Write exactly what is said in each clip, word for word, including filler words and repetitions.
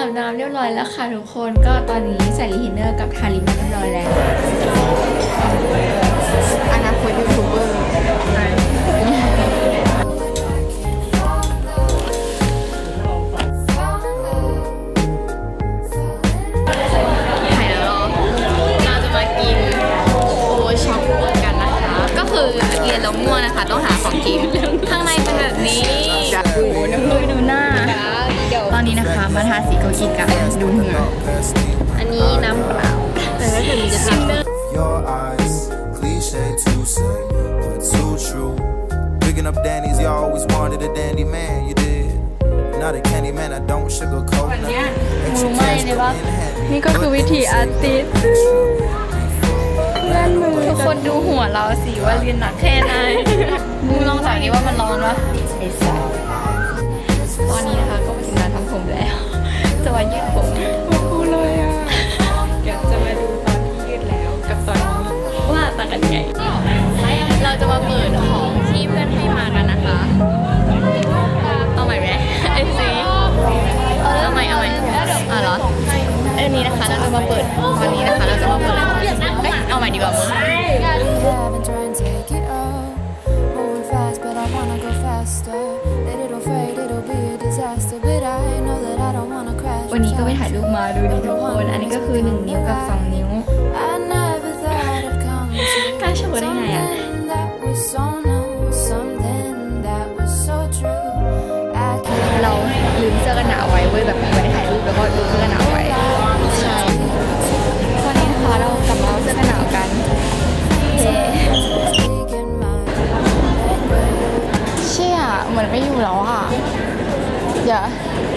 บน้ำเรียบร้อยแล้วค่ะทุกคนก็ตอนนี้ใส่ลิเทนเนอร์กับทาลิปเรียบร้อยแล้วอนาคตยูทูบเบอร์แล้วม่วงนะคะต้องหาของกินข้างในเป็นแบบนี้ดูน้ำมือดูหน้าตอนนี้นะคะมาทาสีเกาหลีกันดูเหงื่ออันนี้น้ำเปล่าแต่ถ้าเกิดมีจะทำวันนี้รู้ไหมเนี่ยว่านี่ก็คือวิธีอาร์ติสต์ทุกคนดูหัวเราสิว่าเรียนหนักแค่ไหนมึงลองใส่นี่ว่ามันร้อนวะไอ้สัสตอนนี้นะคะก็มาถึงร้านทำผมแล้วจะมายืดผมกูเลยอ่ะเดี๋ยวจะมาดูตอนที่ยืดแล้วกับตอนนี้ว่าต่างกันไงเราจะมาเปิดของที่เพื่อนให้มากันนะคะเอาใหม่ไหมไอซีเอาใหม่เอาใหม่อ่ะเหรออันนี้นะคะเราจะมาเปิดตอนนี้นะคะเราจะมาเปิดเอาใหม่ดีกว่ามึงวันนี้ก็ไปถ่ายรูปมาดูดิทุกคนอันนี้ก็คือหนึ่งนิ้วกับสองนิ้วกล้าโชว์ได้ไงอ่ะเราลืมเสื้อกันหนาวไว้เว้ยแบบไม่ได้ถ่ายรูปแล้วก็ลืมเสื้อกันหนาวไว้ใช่วันนี้นะคะเรากลับมาเอาเสื้อกันหนาวกันเชี่ยเหมือนไม่อยู่แล้วอ่ะเดี๋ยว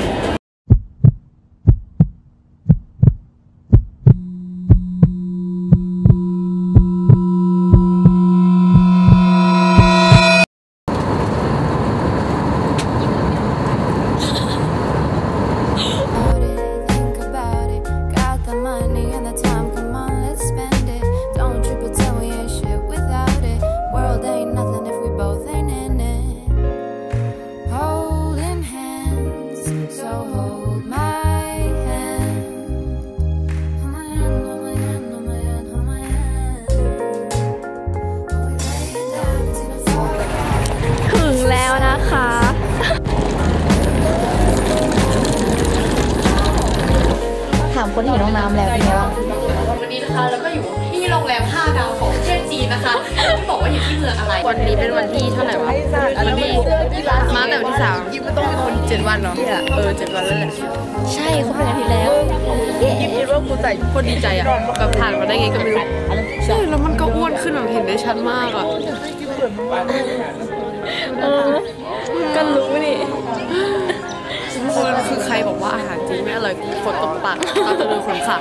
ถามคนที่เห็นห้องน้ำแล้วเป็นไงบ้างวันนี้นะคะแล้วก็อยู่ที่โรงแรมห้าดาวของประเทศจีนนะคะที่บอกว่าอยู่ที่เมืองอะไรวันนี้เป็นวันที่เท่าไหร่วะวันที่มาแต่วันที่สามยิ่งไม่ต้องเป็นคนเจ็ดวันเนาะเออเจ็ดวันแล้วแหละใช่ครบเป็นอาทิตย์แล้วยิ่งคิดว่ากูใจคนดีใจอ่ะแบบผ่านมาได้ไงก็ไม่รู้ใช่แล้วมันก็อ้วนขึ้นแบบเห็นได้ชัดมากอ่ะเออก็รู้นี่คือใครบอกว่าอาหารจีนไม่อร่อยฝนตกปากเราจะโดนขนขา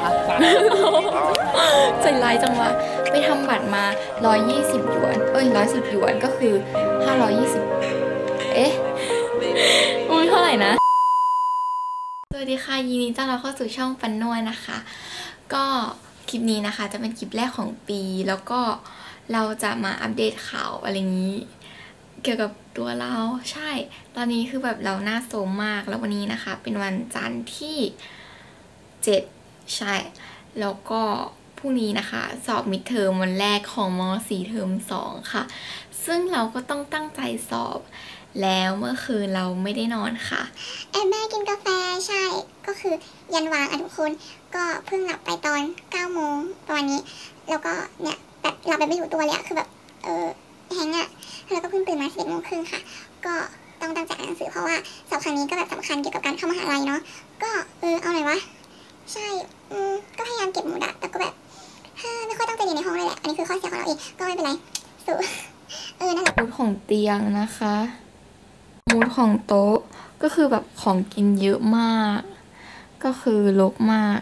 ใจร้ายจังวะไปทำบัตรมาหนึ่งร้อยยี่สิบหยวนเอ้ยหนึ่งร้อยสิบหยวนก็คือห้าร้อยยี่สิบเอ๊ะอุ้ยเท่าไหร่นะสวัสดีค่ะยินดีต้อนรับเข้าสู่ช่องปันนวลนะคะก็คลิปนี้นะคะจะเป็นคลิปแรกของปีแล้วก็เราจะมาอัปเดตข่าวอะไรอย่างนี้เกี่ยวกับตัวเราใช่ตอนนี้คือแบบเราหน้าโซมมากแล้ววันนี้นะคะเป็นวันจันทร์ที่เจ็ดใช่แล้วก็พรุ่งนี้นะคะสอบมิดเทอมวันแรกของม.สี่ เทอมสองค่ะซึ่งเราก็ต้องตั้งใจสอบแล้วเมื่อคืนเราไม่ได้นอนค่ะแอบแม่กินกาแฟใช่ก็คือยันวางอ่ะทุกคนก็เพิ่งหลับไปตอนเก้าโมงตอนนี้แล้วก็เนี่ยแบบหลับไปไม่อยู่ตัวเลยอะคือแบบเออแฮงอะแล้วก็เพิ่งตื่นมาสิบเอ็ดโมงครึ่งค่ะก็ต้องตั้งใจอ่านหนังสือเพราะว่าสอบครั้งนี้ก็แบบสำคัญเกี่ยวกับการเข้ามหาลัยเนาะก็เออเอาหน่อยวะใช่อืมก็พยายามเก็บมูดอะแต่ก็แบบไม่ค่อยตั้งใจเรียนในห้องเลยแหละอันนี้คือข้อเสียของเราเองก็ไม่เป็นไรสู้เออนั่นแหละมูดของเตียงนะคะมูดของโต๊ะก็คือแบบของกินเยอะมากก็คือรกมาก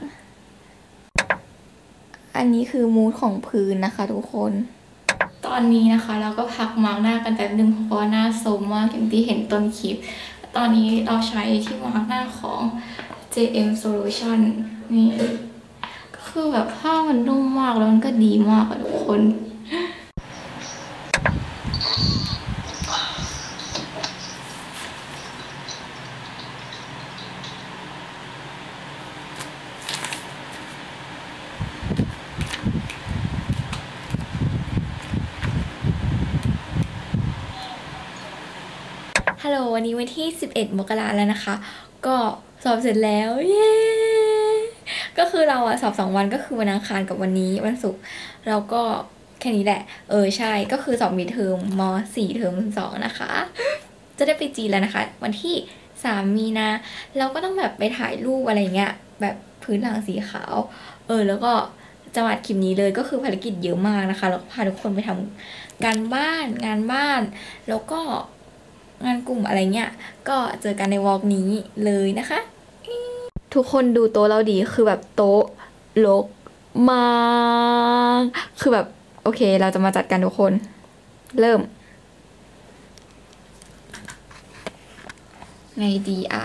อันนี้คือมูดของพื้นนะคะทุกคนตอนนี้นะคะเราก็พักมาร์กหน้ากันแป๊บนึงเพราะว่าหน้าโซมมากอย่างที่เห็นต้นคลิปตอนนี้เราใช้ที่มาร์กหน้าของ เจ เอ็ม Solution นี่ก็คือแบบผ้ามันนุ่มมากแล้วมันก็ดีมากอะทุกคนฮัลโหลวันนี้วันที่สิบเอ็ดมกราแล้วนะคะก็สอบเสร็จแล้วเย้ก็คือเราอะสอบสองวันก็คือวันอังคารกับวันนี้วันศุกร์เราก็แค่นี้แหละเออใช่ก็คือสอบมีเทอมม.สี่เทอมสองนะคะจะได้ไปจีนแล้วนะคะวันที่สามมีนาเราก็ต้องแบบไปถ่ายรูปอะไรเงี้ยแบบพื้นหลังสีขาวเออแล้วก็จังหวัดคลิปนี้เลยก็คือภารกิจเยอะมากนะคะเราพาทุกคนไปทำการบ้านงานบ้านแล้วก็งานกลุ่มอะไรเงี้ยก็เจอกันในวอล์กนี้เลยนะคะทุกคนดูโต๊ะเราดีคือแบบโต๊ะรกมากคือแบบโอเคเราจะมาจัดกันทุกคนเริ่มไงดีอ่ะ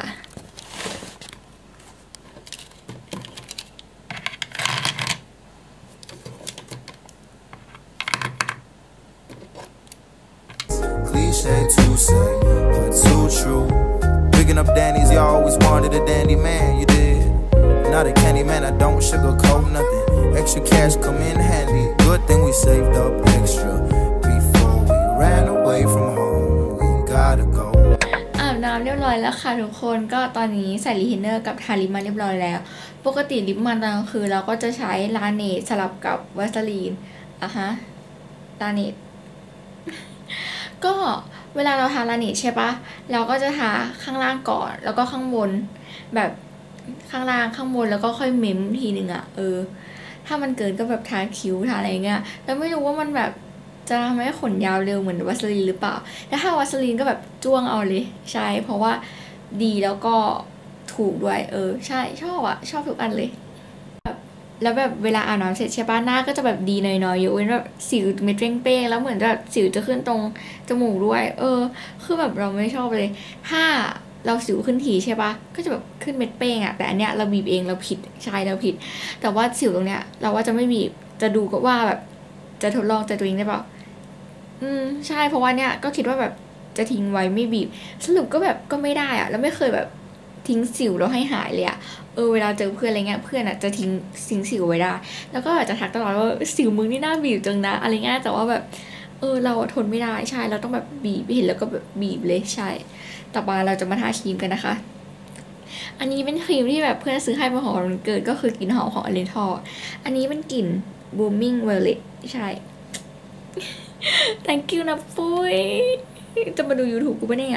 Cliche to say, but too true. Picking up Danny's, you always wanted a dandy man, you did. Not a candy man, I don't sugarcoat nothing. Extra cash come in handy. Good thing we saved up extra before we ran away from home. We gotta go. อาบน้ำเรียบร้อยแล้วค่ะทุกคนก็ตอนนี้ใส่ลิปเทนเนอร์กับทาลิปมันเรียบร้อยแล้วปกติลิปมันตอนกลางคืนเราก็จะใช้ลาเนตสลับกับวัสลีนอ่ะฮะลาเนตก็เวลาเราทาลาเนตใช่ปะเราก็จะทาข้างล่างก่อนแล้วก็ข้างบนแบบข้างล่างข้างบนแล้วก็ค่อยเม้มทีหนึ่งอะเออถ้ามันเกินก็แบบทาคิ้วทาอะไรเงี้ยแล้วไม่รู้ว่ามันแบบจะทำให้ขนยาวเร็วเหมือนวัสลีนหรือเปล่าแล้วถ้าวัสลีนก็แบบจ้วงเอาเลยใช่เพราะว่าดีแล้วก็ถูกด้วยเออใช่ชอบอะชอบทุกอันเลยแล้วแบบเวลาอาบน้ำเสร็จใช่ปะหน้าก็จะแบบดีหน่อยๆยกเว้นแบบสิวเม็ดเป้งๆแล้วเหมือนแบบสิวจะขึ้นตรงจมูกด้วยเออคือแบบเราไม่ชอบเลยถ้าเราสิวขึ้นทีใช่ปะก็จะแบบขึ้นเม็ดเป้งอะแต่อันเนี้ยเราบีบเองเราผิดใช่เราผิดแต่ว่าสิวตรงเนี้ยเราว่าจะไม่บีบจะดูก็ว่าแบบจะทดลองใจตัวเองได้เปล่าอืมใช่เพราะว่าเนี้ยก็คิดว่าแบบจะทิ้งไว้ไม่บีบสรุปก็แบบก็ไม่ได้อะแล้วไม่เคยแบบทิ้งสิวแล้วให้หายเลยอะเออเวลาเจอเพื่อนอะไรเงี้ยเพื่อนอะจะทิ้งทิ้งสิวไว้ได้แล้วก็อาจจะทักตลอดว่าสิวมึงนี่น่าบีบจังนะอะไรเงี้ยแต่ว่าแบบเออเราทนไม่ได้ใช่เราต้องแบบบีบเห็นแล้วก็แบบบีบเลยใช่ต่อมาเราจะมาทาครีมกันนะคะอันนี้เป็นครีมที่แบบเพื่อนซื้อให้เป็นของวันเกิดก็คือกลิ่นหอมของอเลนทอร์อันนี้เป็นกลิ่น Booming Violet ใช่ thank you นะปุ้ยจะมาดู YouTube กูปะเนี่ย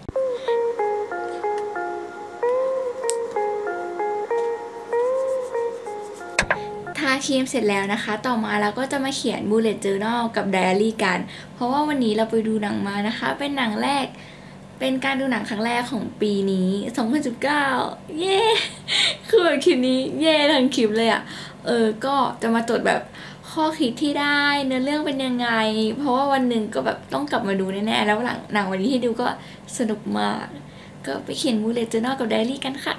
ทาครีมเสร็จแล้วนะคะต่อมาเราก็จะมาเขียน bullet journal กับ diary กันเพราะว่าวันนี้เราไปดูหนังมานะคะเป็นหนังแรกเป็นการดูหนังครั้งแรกของปีนี้สองพันสิบเก้าเย้คือแบบคลิปนี้เย้ทั้งคลิปเลยอ่ะเออก็จะมาจดแบบข้อคิดที่ได้เนื้อเรื่องเป็นยังไงเพราะว่าวันหนึ่งก็แบบต้องกลับมาดูแน่ๆแล้วหลังหนังวันนี้ที่ดูก็สนุกมากก็ไปเขียน bullet journal กับ diary กันค่ะ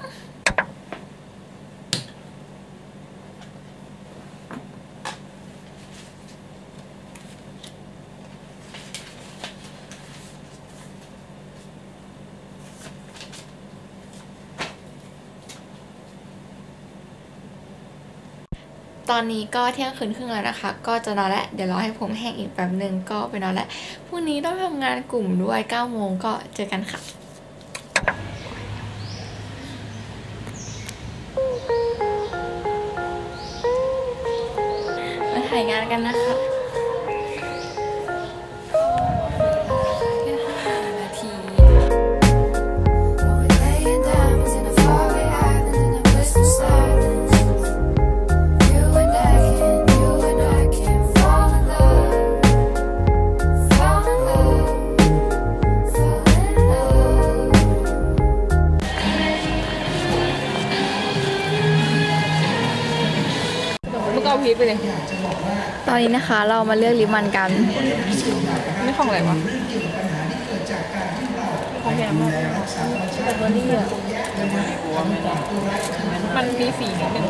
ตอนนี้ก็เที่ยงคืนครึ่งแล้วนะคะก็จะนอนแล้วเดี๋ยวรอให้ผมแห้งอีกแป๊บนึงก็ไปนอนแล้วพรุ่งนี้ต้องทำงานกลุ่มด้วยเก้าโมงก็เจอกันค่ะมาถ่ายงานกันนะคะไปเลยตอนนี้นะคะเรามาเลือกลิปมันกันไม่ของอะไรวะของแพงมากแต่ตัวนี้อะมันมีสีนิดนึง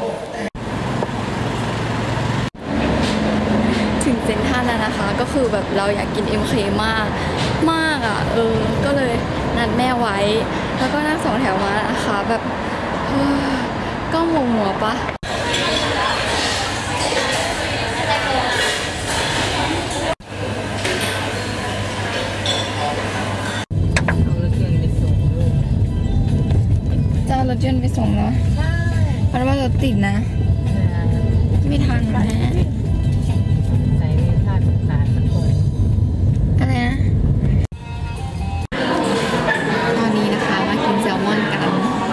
ถึงเซ็นทรัลแล้วนะคะก็คือแบบเราอยากกิน เอ็ม เค มากมากอ่ะเออก็เลยนัดแม่ไว้แล้วก็นั่งสองแถวมานะคะแบบก็มัวมัวปะถยนต์ไปส่งเนาะเพราะว่ารถติดนะไม่ทันนะใส่ผ้าปิดตาสักคนอะไรนะตอนนี้นะคะมากินแซลมอนกัน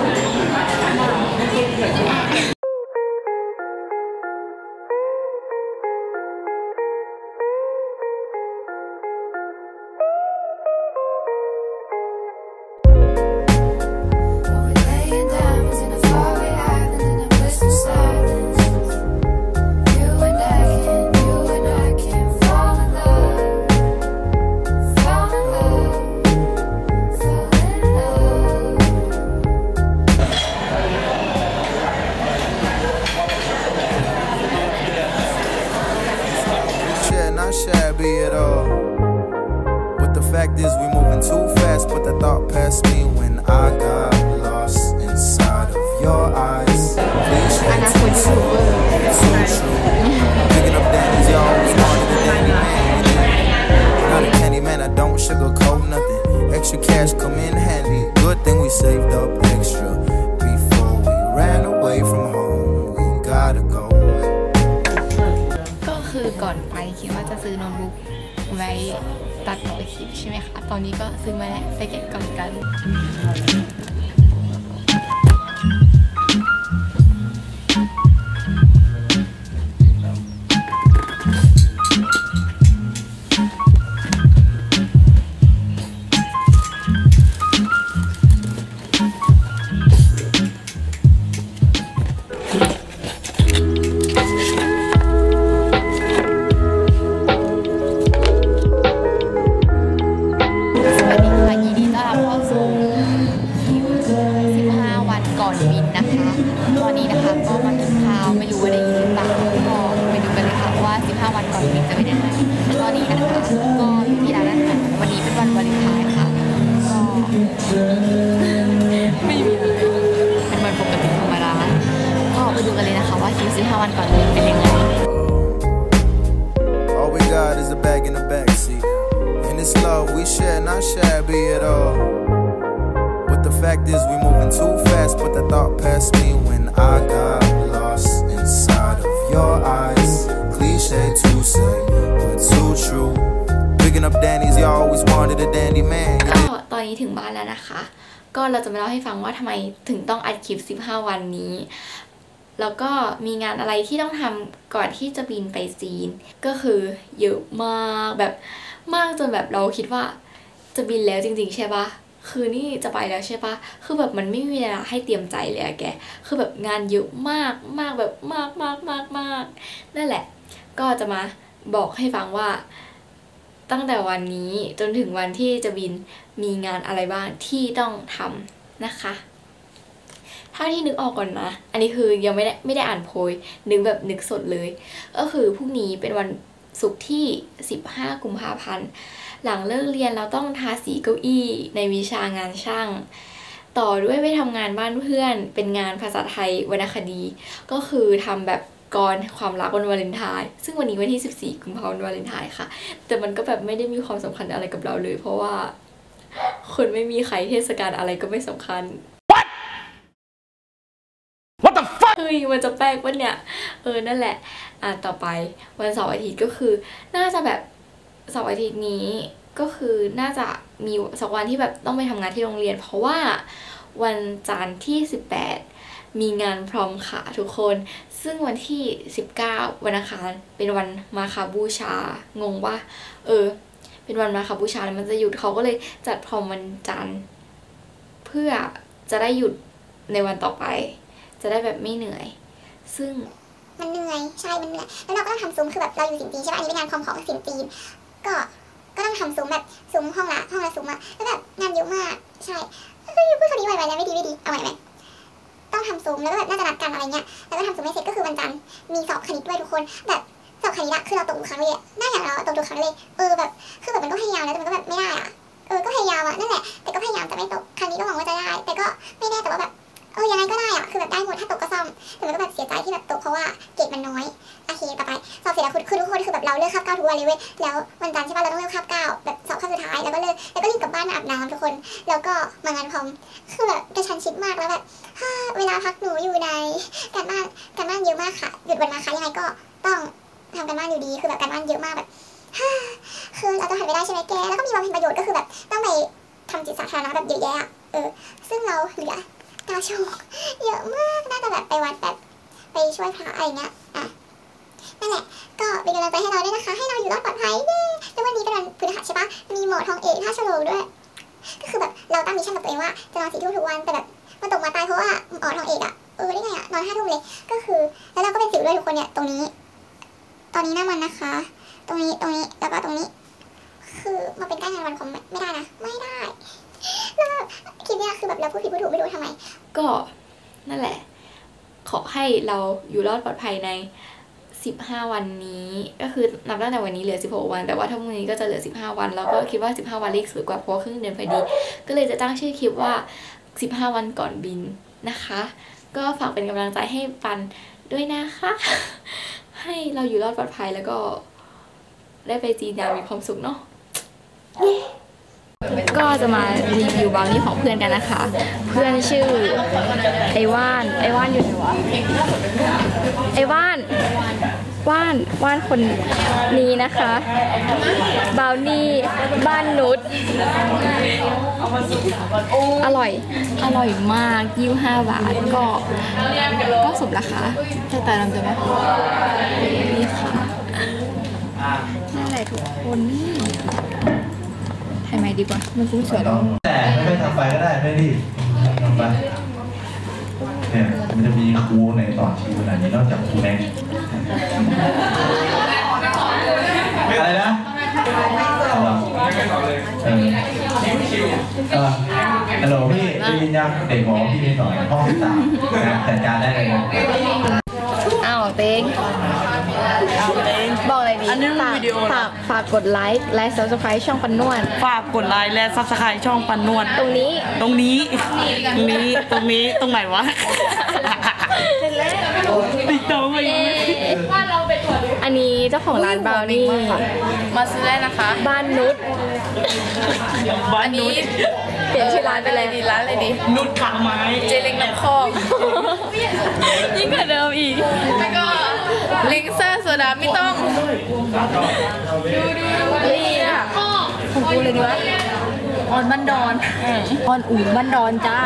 Shabby at all, but the fact is we moving too fast. But the thought passed me when I got lost inside of your eyes. Cliche too soon, too true. Picking up Danny's, you always wanted a Danny man. Not a candy man, I don't sugarcoat nothing. Extra cash come in handy. Good thing we saved up extra before we ran away from home. We gotta go. คือก่อนไปคิดว่าจะซื้อโน้ตบุ๊กไว้ตัดต่อคลิปใช่ไหมคะตอนนี้ก็ซื้อมาแล้วไปเก็บกล่องกันไม่มีอะไรเป็นวันปกติธรรมดาก็ไปดูกันเลยนะคะว่าคิวสิบห้าวันก่อนเป็นยังไง All we got is a bag in the backseat and it's love we share not shabby at all but the fact is we moving too fast but the thought passed me when I got lost inside of your eyes cliche to say but too true picking up Danny's you always wanted a dandy man ก็ตอนนี้ถึงบ้านแล้วนะคะก็เราจะมาเล่าให้ฟังว่าทำไมถึงต้องอัดคลิปสิบห้าวันนี้แล้วก็มีงานอะไรที่ต้องทำก่อนที่จะบินไปจีนก็คือเยอะมากแบบมากจนแบบเราคิดว่าจะบินแล้วจริงๆใช่ปะคือนี่จะไปแล้วใช่ปะคือแบบมันไม่มีเวลาให้เตรียมใจเลยอะแกคือแบบงานเยอะมากมากแบบมากมากมากมากนั่นแหละก็จะมาบอกให้ฟังว่าตั้งแต่วันนี้จนถึงวันที่จะบินมีงานอะไรบ้างที่ต้องทำนะคะถ้าที่นึกออกก่อนนะอันนี้คือยังไม่ได้ไม่ได้อ่านโพยนึกแบบนึกสดเลยก็คือพรุ่งนี้เป็นวันศุกร์ที่สิบห้ากุมภาพันธ์หลังเลิกเรียนเราต้องทาสีเก้าอี้ในวิชางานช่างต่อด้วยไปทำงานบ้านเพื่อนเป็นงานภาษาไทยวรรณคดีก็คือทำแบบกรความรักวันวาเลนไทน์ซึ่งวันนี้วันที่สิบสี่กุมภาพันธ์วาเลนไทน์ค่ะแต่มันก็แบบไม่ได้มีความสำคัญอะไรกับเราเลยเพราะว่าคนไม่มีใครเทศกาลอะไรก็ไม่สำคัญ What What the fuck เฮ้ยมันจะแปลกวะเนี่ยเออนั่นแหละอ่ะต่อไปวันเสาร์อาทิตย์ก็คือน่าจะแบบเสาร์อาทิตย์นี้ก็คือน่าจะมีสักวันที่แบบต้องไปทำงานที่โรงเรียนเพราะว่าวันจันทร์ที่สิบแปดมีงานพรอมค่ะทุกคนซึ่งวันที่สิบเก้าวันอังคารเป็นวันมาฆบูชางงว่าเออเป็นวันมาฆบูชาแล้วมันจะหยุดเขาก็เลยจัดพรอมวันจันทร์เพื่อจะได้หยุดในวันต่อไปจะได้แบบไม่เหนื่อยซึ่งมันเหนื่อยใช่มันเหนื่อยแล้วเราก็ต้องทำซุ้มคือแบบเราอยู่สินจีนใช่ป่ะอันนี้เป็นงานคอมของสินจีนก็ก็ต้องทำซุ้มแบบซุ้มห้องละห้องละซุ้มอะแล้วแบบงานเยอะมากใช่ก็พูดคำนี้ไวๆแล้วไม่ดีไม่ดีเอาใหม่ไหมต้องทำซุ้มแล้วก็แบบน่าจะนัดกันอะไรเงี้ยแล้วก็ทำซุ้มให้เสร็จก็คือวันจันทร์มีสอบคณิตด้วยทุกคนแบบสอบคณิตอะคือเราตกทุกครั้งเลยได้อย่างเราตกทุกครั้งเลยเออแบบคือแบบมันก็พยายามแล้วแต่มันก็แบบไม่ได้อะเออก็พยายามอะนั่นแหละแต่ก็พยายามแต่ไม่ตกครั้งนี้ก็หวังว่าจะได้แต่ก็ไม่ได้แต่ว่าแบบเออยังไงก็ได้อะคือแบบได้หมดถ้าตกก็ซ่อมแต่มันก็แบบเสียใจที่แบบตกเพราะว่าเกรดมันน้อยโอเคต่อไปสอบเสร็จแล้วคือทุกคนคือแบบเราเลิกคาบเก้าทุกวันเลยเว้ยแล้ววันจันทร์ใช่ป่ะเราต้องเลิกคาบเก้าแบบสอบคาบสุดท้ายแล้วก็เลิกแล้วก็รีบกลับบ้านมาอาบน้ำทุกคนแล้วก็มางานคอมคือแบบกระชั้นชิดมากแล้วแบบเวลาพักหนูอยู่ในการบ้านการบ้านเยอะมากค่ะหยุดวันมาค่ะยังไงก็ต้องทำการบ้านอยู่ดีคือแบบการบ้านเยอะมากแบบคือเราจะผ่านไปได้ใช่ไหมแกแล้วก็มีบางเพลงประโยชน์ก็คือแบบต้องไปทำจิตสาธารณะแบบเยอะแยะเออซึ่งเราเหลือเก้าชั่วโมงเยอะมากน่าจะแบบไปวัดแบบไปช่วยพระอะไรเงี้ยอ่ะนั่นแหละก็เป็นกำลังใจให้เราด้วยนะคะให้เราอยู่รอดปลอดภัยแล้ววันนี้เป็นวันพฤหัสใช่ปะมีหมอทองเอกท่าฉลองด้วยก็คือแบบเราตั้งมิชชั่นกับตัวเองว่าจะนอนสี่ทุ่มทุกวันแต่แบบมันตกมาตายเพราะว่าหมอทองเอกอะเออได้ไงอะนอนห้าทุ่มเลยก็คือแล้วเราก็เป็นสิวด้วยทุกคนเนี่ยตรงนี้ตอนนี้หน้ามันนะคะตรงนี้ตรงนี้แล้วก็ตรงนี้คือมาเป็นใกล้งานวันคอมไม่ได้นะไม่ได้แล้วคลิปนี้คือแบบเราพูดผิดพูดถูกไม่รู้ทำไมก็นั่นแหละขอให้เราอยู่รอดปลอดภัยในสิบห้าวันนี้ก็คือนับตั้งแต่วันนี้เหลือสิบหกวันแต่ว่าทั้งวันนี้ก็จะเหลือสิบห้าวันแล้วก็คิดว่าสิบห้าวันเลขสวยกว่าเพราะครึ่งเดือนพอดีก็เลยจะตั้งชื่อคลิปว่าสิบห้าวันก่อนบินนะคะก็ฝากเป็นกำลังใจให้ปันด้วยนะคะให้เราอยู่รอดปลอดภัยแล้วก็ได้ไปจีนอย่างมีความสุขเนาะก็จะมารีวิวบราวนี่ของเพื่อนกันนะคะเพื่อนชื่อไอว่านไอว่านอยู่ไหนวะไอว่านว่านว่านคนนี้นะคะบราวนี่บ้านนุชอร่อยอร่อยมากยี่สิบห้าบาทก็ก็สมราคาแต่แต่ลำตัวไหมนี่ค่ะนั่นแหละทุกคนนี่ทำไมดีกว่ามันคุ้มสวยแล้วแต่ไม่ทำไปก็ได้ไม่รีบทำไปเนี่ยมันจะมีครูในต่อคิวขนาดนี้นอกจากครูแม็กอะไรนะเอาละเออเออฮัลโหลพี่ได้ยินยังเด็กบอกพี่นิดหน่อยห้องที่สามนะจัดการได้เลยอ้าวเต้งบอกอะไรดีอันนี้มันวิดีโอฝากฝากกดไลค์และ ซับสไครบ์ ช่องปันนวดฝากกดไลค์และ ซับสไครบ์ ช่องปันนวดตรงนี้ตรงนี้ตรงนี้ตรงนี้ตรงไหนวะติดต่อมาอีกอันนี้เจ้าของร้านบราวนี่มาซื้อได้นะคะบ้านนุชบ้านนุชเปลี่ยนชื่อร้านไปเลยดีร้านเลยดินุชขาไม้เจเล้งน้ำคอกยิ่งกว่าเดิมอีกแล้วก็ลิงซ่าโซดาไม่ต้องดูดูนี่อ่ะของกูเลยดีวะออนบ้านดอนออนอู่บ้านดอนจ้า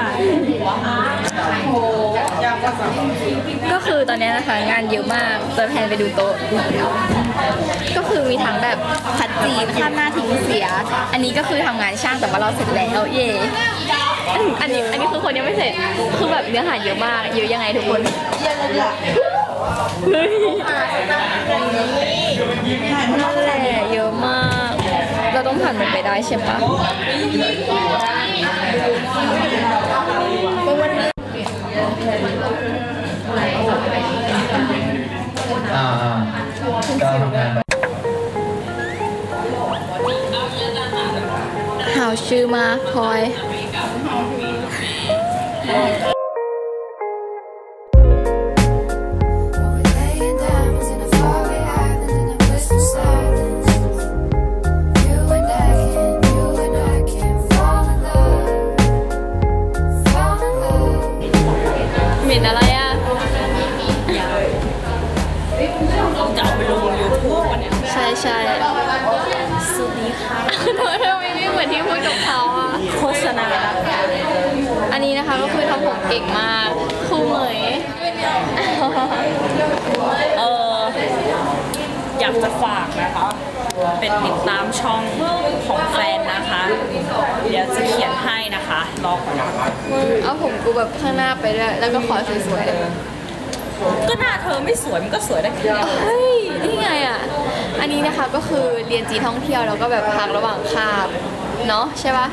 ก็คือตอนนี้นะคะงานเยอะมากจะแพนไปดูโต๊ะก็คือมีทั้งแบบผัดจีนข้ามหน้าทิ้งเสียอันนี้ก็คือทำงานช่างแต่ว่าเราเสร็จแล้วเย่อันนี้อันนี้คือคนยังไม่เสร็จคือแบบเนื้อหาเยอะมากเยอะยังไงทุกคนนั่นแหละเยอะมากเราต้องผ่านมันไปได้ใช่ปะอ่าก็ทำงานไปหาวชื่อมาพลอยเหม็นอะไรอ่ะจะเอาไปลงยูทูบวันเนี้ยใช่ใช่สวัสดีค่ะทำไมไม่เหมือนที่พูดกับเขาอ่ะโฆษณาอันนี้นะคะก็คือทำผมเก่งมากครูเหมยเอออยากจะฝากนะคะเป็นติดตามช่องของแฟนนะคะเดี๋ยวจะเขียนให้นะคะรอก่อนเอาผมกูแบบข้างหน้าไปด้วยแล้วก็ขอสวยๆก็หน้าเธอไม่สวยมันก็สวยได้แค่เฮ้ยนี่ไงอ่ะอันนี้นะคะก็คือเรียนจีนท่องเที่ยวแล้วก็แบบพักระหว่างคาบเนาะใช่ปะ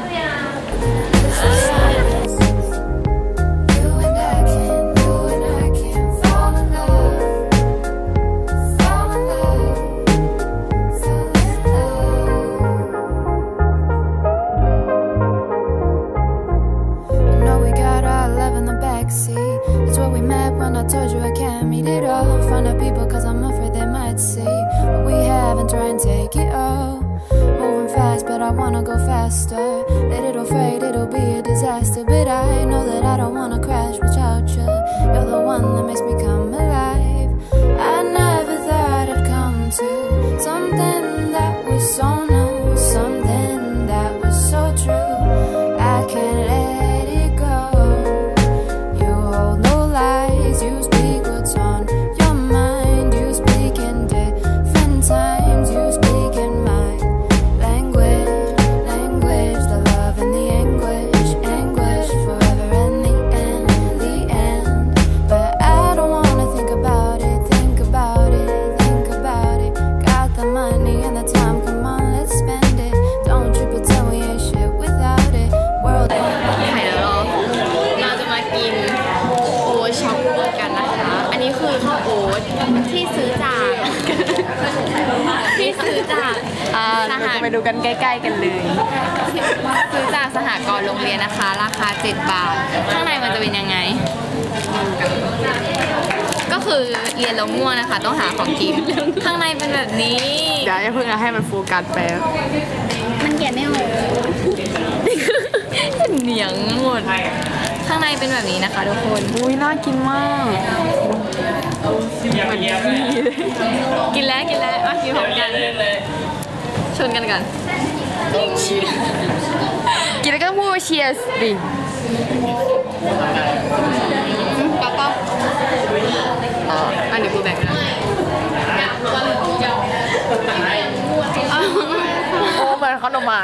It's where we met when I told you I can't meet it all. Find out people cause I'm afraid they might wanna go faster. Little afraid it'll be a disaster, but I know that I don't wanna crash without you. You're the one that makes me come alive. I never thought I'd come to something that was so new, something that was so true. I can't let it go. You hold no lies, you speak what's on your mind. You speak in different times, you speak in my language, language, the love and the anguish, anguish, forever and the end, the end. But I don't wanna think about it, think about it, think about it. Got the money and the time, come on, let's spend it. Don't you pretend we ain't shit without it. World ถ่ายแล้วเราเราจะมากินโอ๊ตช็อกโกแลตกันนะคะ อันนี้คือข้าวโอ๊ตที่ซื้อจากที่ซื้อจากสหไปดูกันใกล้ๆกันเลยซื้อจากสหกรณ์โรงเรียนนะคะ ราคาเจ็ดบาท ข้างในมันจะเป็นยังไง ก็คือเรียนแล้วง่วงนะคะ ต้องหาของกิน ข้างในเป็นแบบนี้เดี๋ยวอย่าเพิ่งให้มันโฟกัสแป๊บมันแกะไม่ออกเหนียงหมด ข้างในเป็นแบบนี้นะคะทุกคนอุ้ยน่ากินมากกินแล้วกินแล้วมากินพร้อมกันชนกันกันกินแล้วก็พูดว่าเชียร์ดิป๊าป๊าอ๋ออันนี้กูแบ่งนะโอ้เหมือนขนมหมา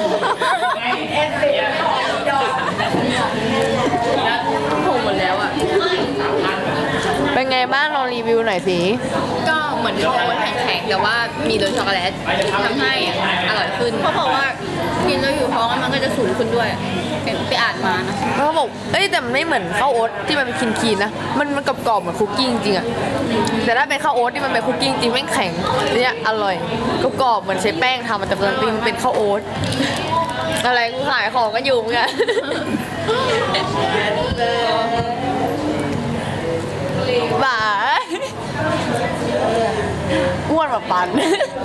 ถูกหมดแล้วอ่ะ เป็นไงบ้างลองรีวิวหน่อยสิก็เหมือนโอ๊ตแข็งๆแต่ว่ามีรสช็อกโกแลตทำให้อร่อยขึ้นเพราะบอกว่ากินแล้วอยู่ท้องมันก็จะสูงขึ้นด้วยเห็นไปอ่านมานะแล้วเขาบอก เอ้ยแต่มันไม่เหมือนข้าวโอ๊ตที่มันเป็นคีนๆนะ มันมันกรอบๆเหมือนคุกกี้จริงๆอะแต่ถ้าเป็นข้าวโอ๊ตที่มันเป็นคุกกี้จริงแม่งแข็งเนี่ยอร่อยกรอบๆเหมือนใช้แป้งทำมันแต่จริงๆเป็นข้าวโอ๊ตอะไรกูขายของก็อยู่เหมือนกันบ้าอ้วนแบบปัน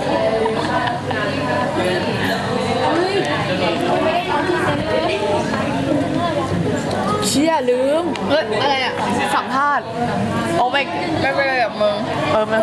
เชี่ยลืมเฮ้ยอะไรอ่ะสัมภาษณ์โอ้ไม่ไม่เป็นไรกับมึงเออมัน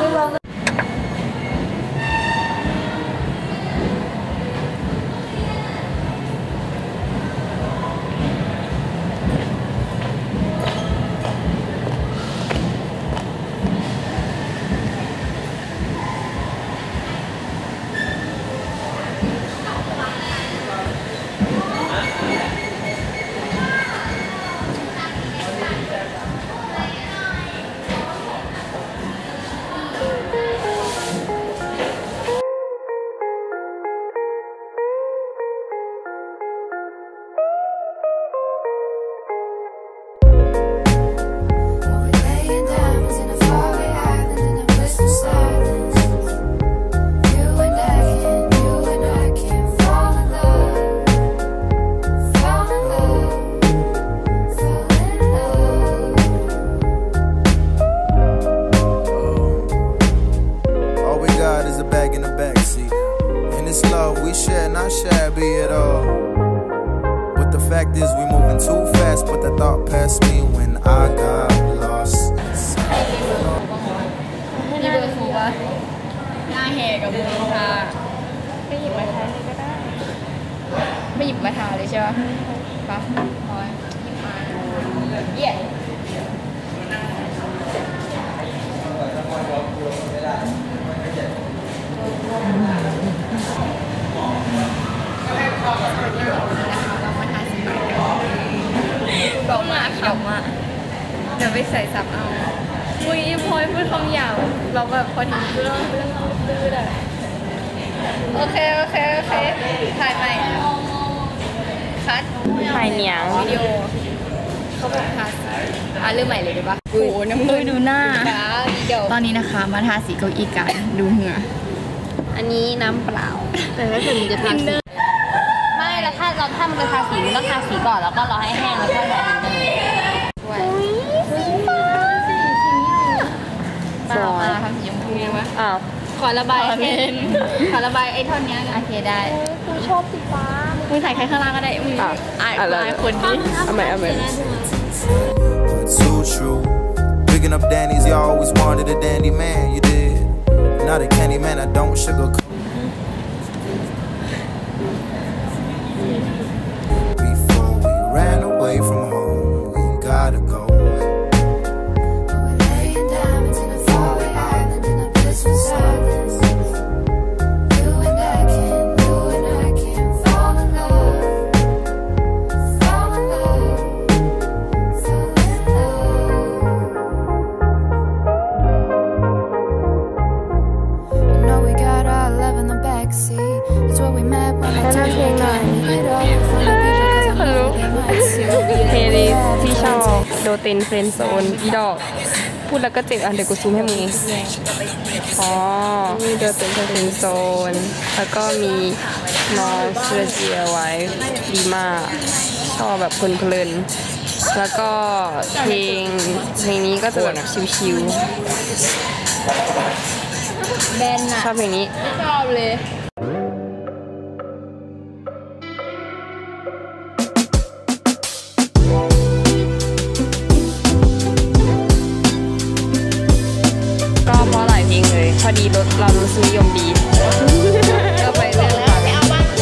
fact is we moving too fast, but the thought passed me when I got lost. นี่เบอร์โทรวะหน้าแหกกับมือทาไปหยิบมาทาเลยก็ได้ไม่หยิบมาทาเลยใช่ปะปั๊บพอยหยิบมาเยี่ยบอกมาขำอ่ะเดี๋ยวไปใส่ซับเอาอุ้ยพลอยพูดคำหยาบเราแบบพอถึงเรื่องเรื่องตื้อเลยโอเคโอเคโอเคถ่ายใหม่คัดถ่ายเหนียงวิดีโอเขาบอกทาสีอ่ะเริ่มใหม่เลยได้ปะโอ้น้ำมือดูหน้าตอนนี้นะคะมาทาสีเก้าอี้กันดูเหงื่ออันนี้น้ำเปล่าแต่ถ้าเกิดมันจะทาสีไม่แล้วถ้าเราถ้ามันจะทาสีมันต้องทาสีก่อนแล้วก็รอให้แห้งแล้วก็แบบนี้เปล่าอ่ะทำสีชมพูวะอ้าวขอระบายเส้นขอระบายไอ้ท่อนนี้โอเคได้ชอบสีฟ้ามึงถ่ายใครข้างล่างก็ได้มึงอายอายคนนี้เอาใหม่เอาใหม่ Too true. Picking up Danny's, you always wanted a dandy man, you did. Not a candy man, I don't sugarcoat. Before we ran away from home, we gotta go. โดเตนเฟรนโซนอีดอกพูดแล้วก็เจ็บอ่ะเดี๋ยวกูซูมให้มึงอ๋อมีโดเตนเฟรนโซนแล้วก็มีนอสเตรเจียไว้ดีมากชอบแบบเพลินๆแล้วก็เพลงเพลงนี้ก็จะแบบชิวๆแบนน่ะชอบเพลงนี้ชอบเลยพอดีรถเรารสนิยมดีก็ไปเรื่อยๆไปเอาบ้านกู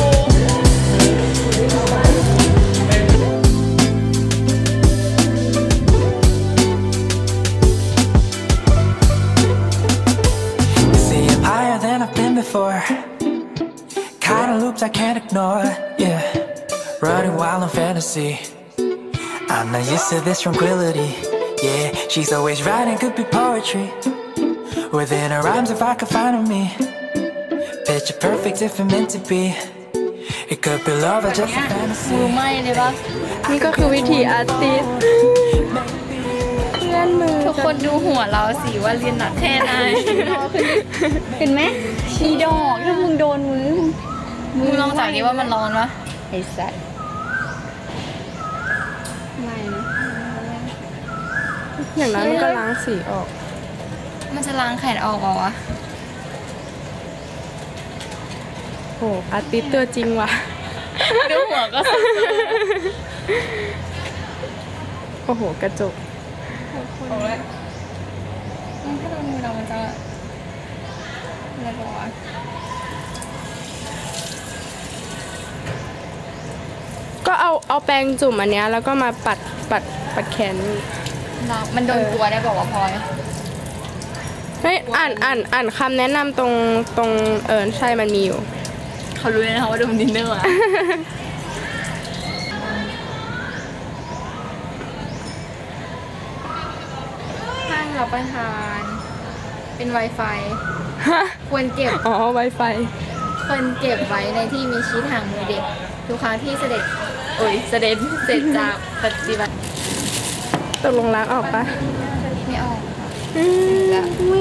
See, I'm higher than I've been before. Kind of loops I can't ignore. Yeah, running wild in fantasy. I'm not used to this tranquility. Yeah, she's always writing could be poetry. Within her rhymes if I could find me. Picture perfect if it meant to be. It could be love or just a fantasy. มือไหม้เลยปะนี่ก็คือวิธีอาร์ติสเพื่อนมือทุกคนดูหัวเราสิว่าเรียนหนักแค่ไหนเห็นไหมชีดอกถ้ามึงโดนมือมึงลองจับดิว่ามันร้อนปะไอ้สัสไม่นะอย่างนั้นมันก็ล้างสีออกมันจะล้างแขนออกเหรอวะโหอาร์ติสตัวจริงว่ะดูหัวก็โอ้โหกระจกของแล้วถ้าโดนมือเรามันจะอะไรบ้างวะก็เอาเอาแปรงจุ่มอันเนี้ยแล้วก็มาปัดปัดปัดแขนมันโดนตัวได้บอกว่าพลอยเฮ้ยอ่านอ่านอ่านคำแนะนำตรงตรงเออใช่มันมีอยู่เขารู้เลยนะคะว่าดูดินเนอร์อะห้างรับประทานเป็น Wi-Fi ควรเก็บอ๋อ Wi-Fi ควรเก็บไว้ในที่มีชีทห่างมือเด็กทุกครั้งที่เสด็จโอ้ยเสด็จเสร็จจากปฏิบัติตกลงล้างออกปะไม่ออกอืม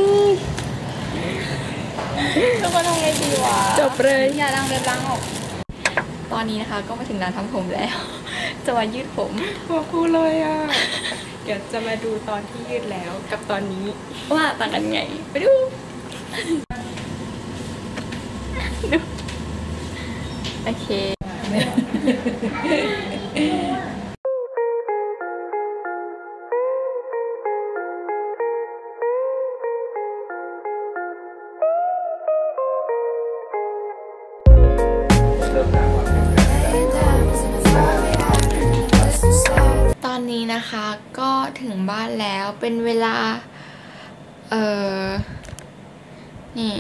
ทุกคนทำไงดีวะจบเลยอย่าล้างเล็บล้างออกตอนนี้นะคะก็มาถึงร้านทำผมแล้วจะมายืดผมหัวคูเลยอ่ะเดี๋ยวจะมาดูตอนที่ยืดแล้วกับตอนนี้ว่าต่างกันไงไปดูดูโอเคตอนนี้นะคะก็ถึงบ้านแล้วเป็นเวลาเออนี่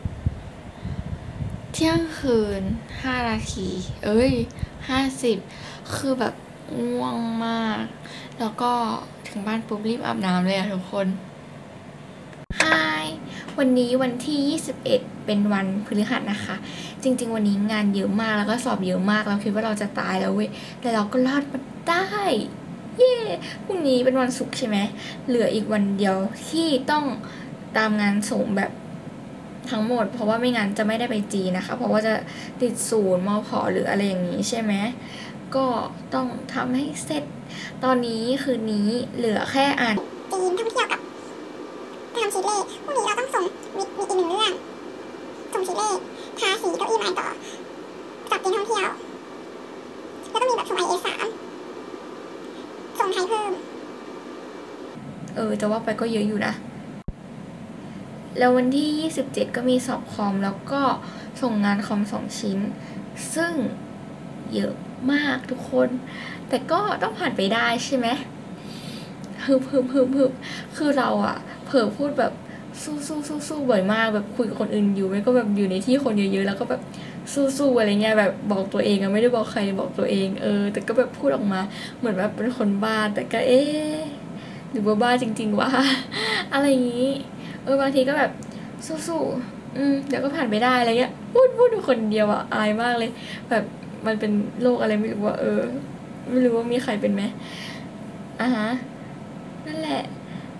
เที่ยงคืนห้านาทีเอ้ยห้าสิบคือแบบง่วงมากแล้วก็ถึงบ้านปุ๊บรีบอาบน้ำเลยอะทุกคนฮายวันนี้วันที่ยี่สิบเอ็ดเป็นวันพฤหัสนะคะจริงๆวันนี้งานเยอะมากแล้วก็สอบเยอะมากเราคิดว่าเราจะตายแล้วเว้ยแต่เราก็รอดมาได้เย้พรุ่งนี้เป็นวันศุกร์ใช่ไหมเหลืออีกวันเดียวที่ต้องตามงานส่งแบบทั้งหมดเพราะว่าไม่งั้นจะไม่ได้ไปจีนนะคะเพราะว่าจะติดศูนย์มผ.หรืออะไรอย่างนี้ใช่ไหมก็ต้องทำให้เสร็จตอนนี้คืนนี้เหลือแค่อ่านจีนท่องเที่ยวกับทำชีเล่พรุ่งนี้เราต้องส่งมีมีอีกหนึ่งเรื่องส่งชีเล่ทาสีเก้าอี้ไม้ต่อจับเกจะว่าไปก็เยอะอยู่นะแล้ววันที่ยี่สิบเจ็ดก็มีสอบคอมแล้วก็ส่งงานคอมสองชิ้นซึ่งเยอะมากทุกคนแต่ก็ต้องผ่านไปได้ใช่ไหมฮึบฮึบฮึบฮึบคือเราอะเผลอพูดแบบสู้สู้สู้สู้บ่อยมากแบบคุยกับคนอื่นอยู่ไม่ก็แบบอยู่ในที่คนเยอะๆแล้วก็แบบสู้สู้อะไรเงี้ยแบบบอกตัวเองอะไม่ได้บอกใครบอกตัวเองเออแต่ก็แบบพูดออกมาเหมือนแบบเป็นคนบ้าแต่ก็เอ๊ะหรือว่าบ้าจริงๆวะอะไรอย่างนี้เออบางทีก็แบบสู้ๆอืมเดี๋ยวก็ผ่านไปได้อะไรเงี้ยพูดพูดอยู่คนเดียวอะอายมากเลยแบบมันเป็นโรคอะไรไม่รู้ว่าเออไม่รู้ว่ามีใครเป็นไหมอ่ะฮะนั่นแหละ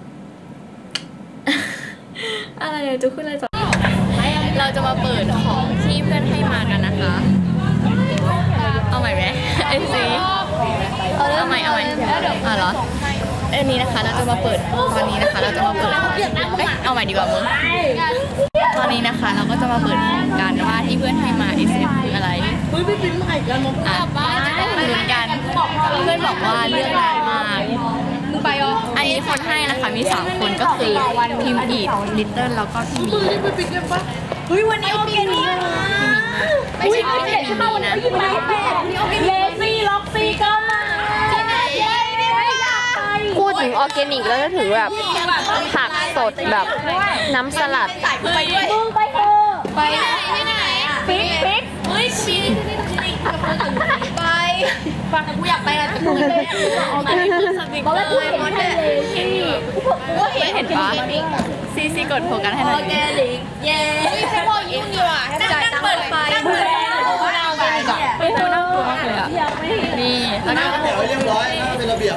อะไรจะพูดอะไรต่อเราจะมาเปิดของที่เพื่อนให้มากันนะคะเอาใหม่ไหมเอ็นซีเอาใหม่เอาใหม่อ่ะเหรอเอ็นนี้นะคะเราจะมาเปิดตอนนี้นะคะเราจะมาเปิดเอาใหม่ดีกว่ามึงตอนนี้นะคะเราก็จะมาเปิดของกันว่าที่เพื่อนให้มา เอส เอฟ คืออะไรเฮ้ยไม่เป็นใหม่กันมั้งอ่ะเหมือนกันเพื่อนบอกว่าเลือกนานมากอันนี้คนให้นะคะมีสามคนก็คือพิมพ์อีดลิตเติ้ลแล้วก็พี่มีเฮ้ยวันนี้โอเคนี่ไม่ใช่ไม่ใช่ใช่ป่ะวันนี้ยินดีเลซี่ล็อกซี่ก็มาพูดถึงออร์แกนิกแล้วก็ถือแบบผักสดแบบน้ำสลัดไปด้วยไปเถอะไปที่ไหนปิ๊กปิ๊กเฮ้ยปิ๊กไปฟังกูอยากไปอะไรแต่กูไม่ได้ออร์แกนิกสติ๊กเกอร์มอเตอร์ไม่เห็นปะซีซีกดโฟกัสให้หน่อยออร์แกนิกเย้แค่พอยุ่งอยู่อ่ะจ่ายตังค์เปิดไฟเปิดแล้วนั่งไปก่อนไม่ต้องนั่งตัวมากเลยอ่ะนี่แล้วก็แถวเรียบร้อยนะเป็นระเบียบ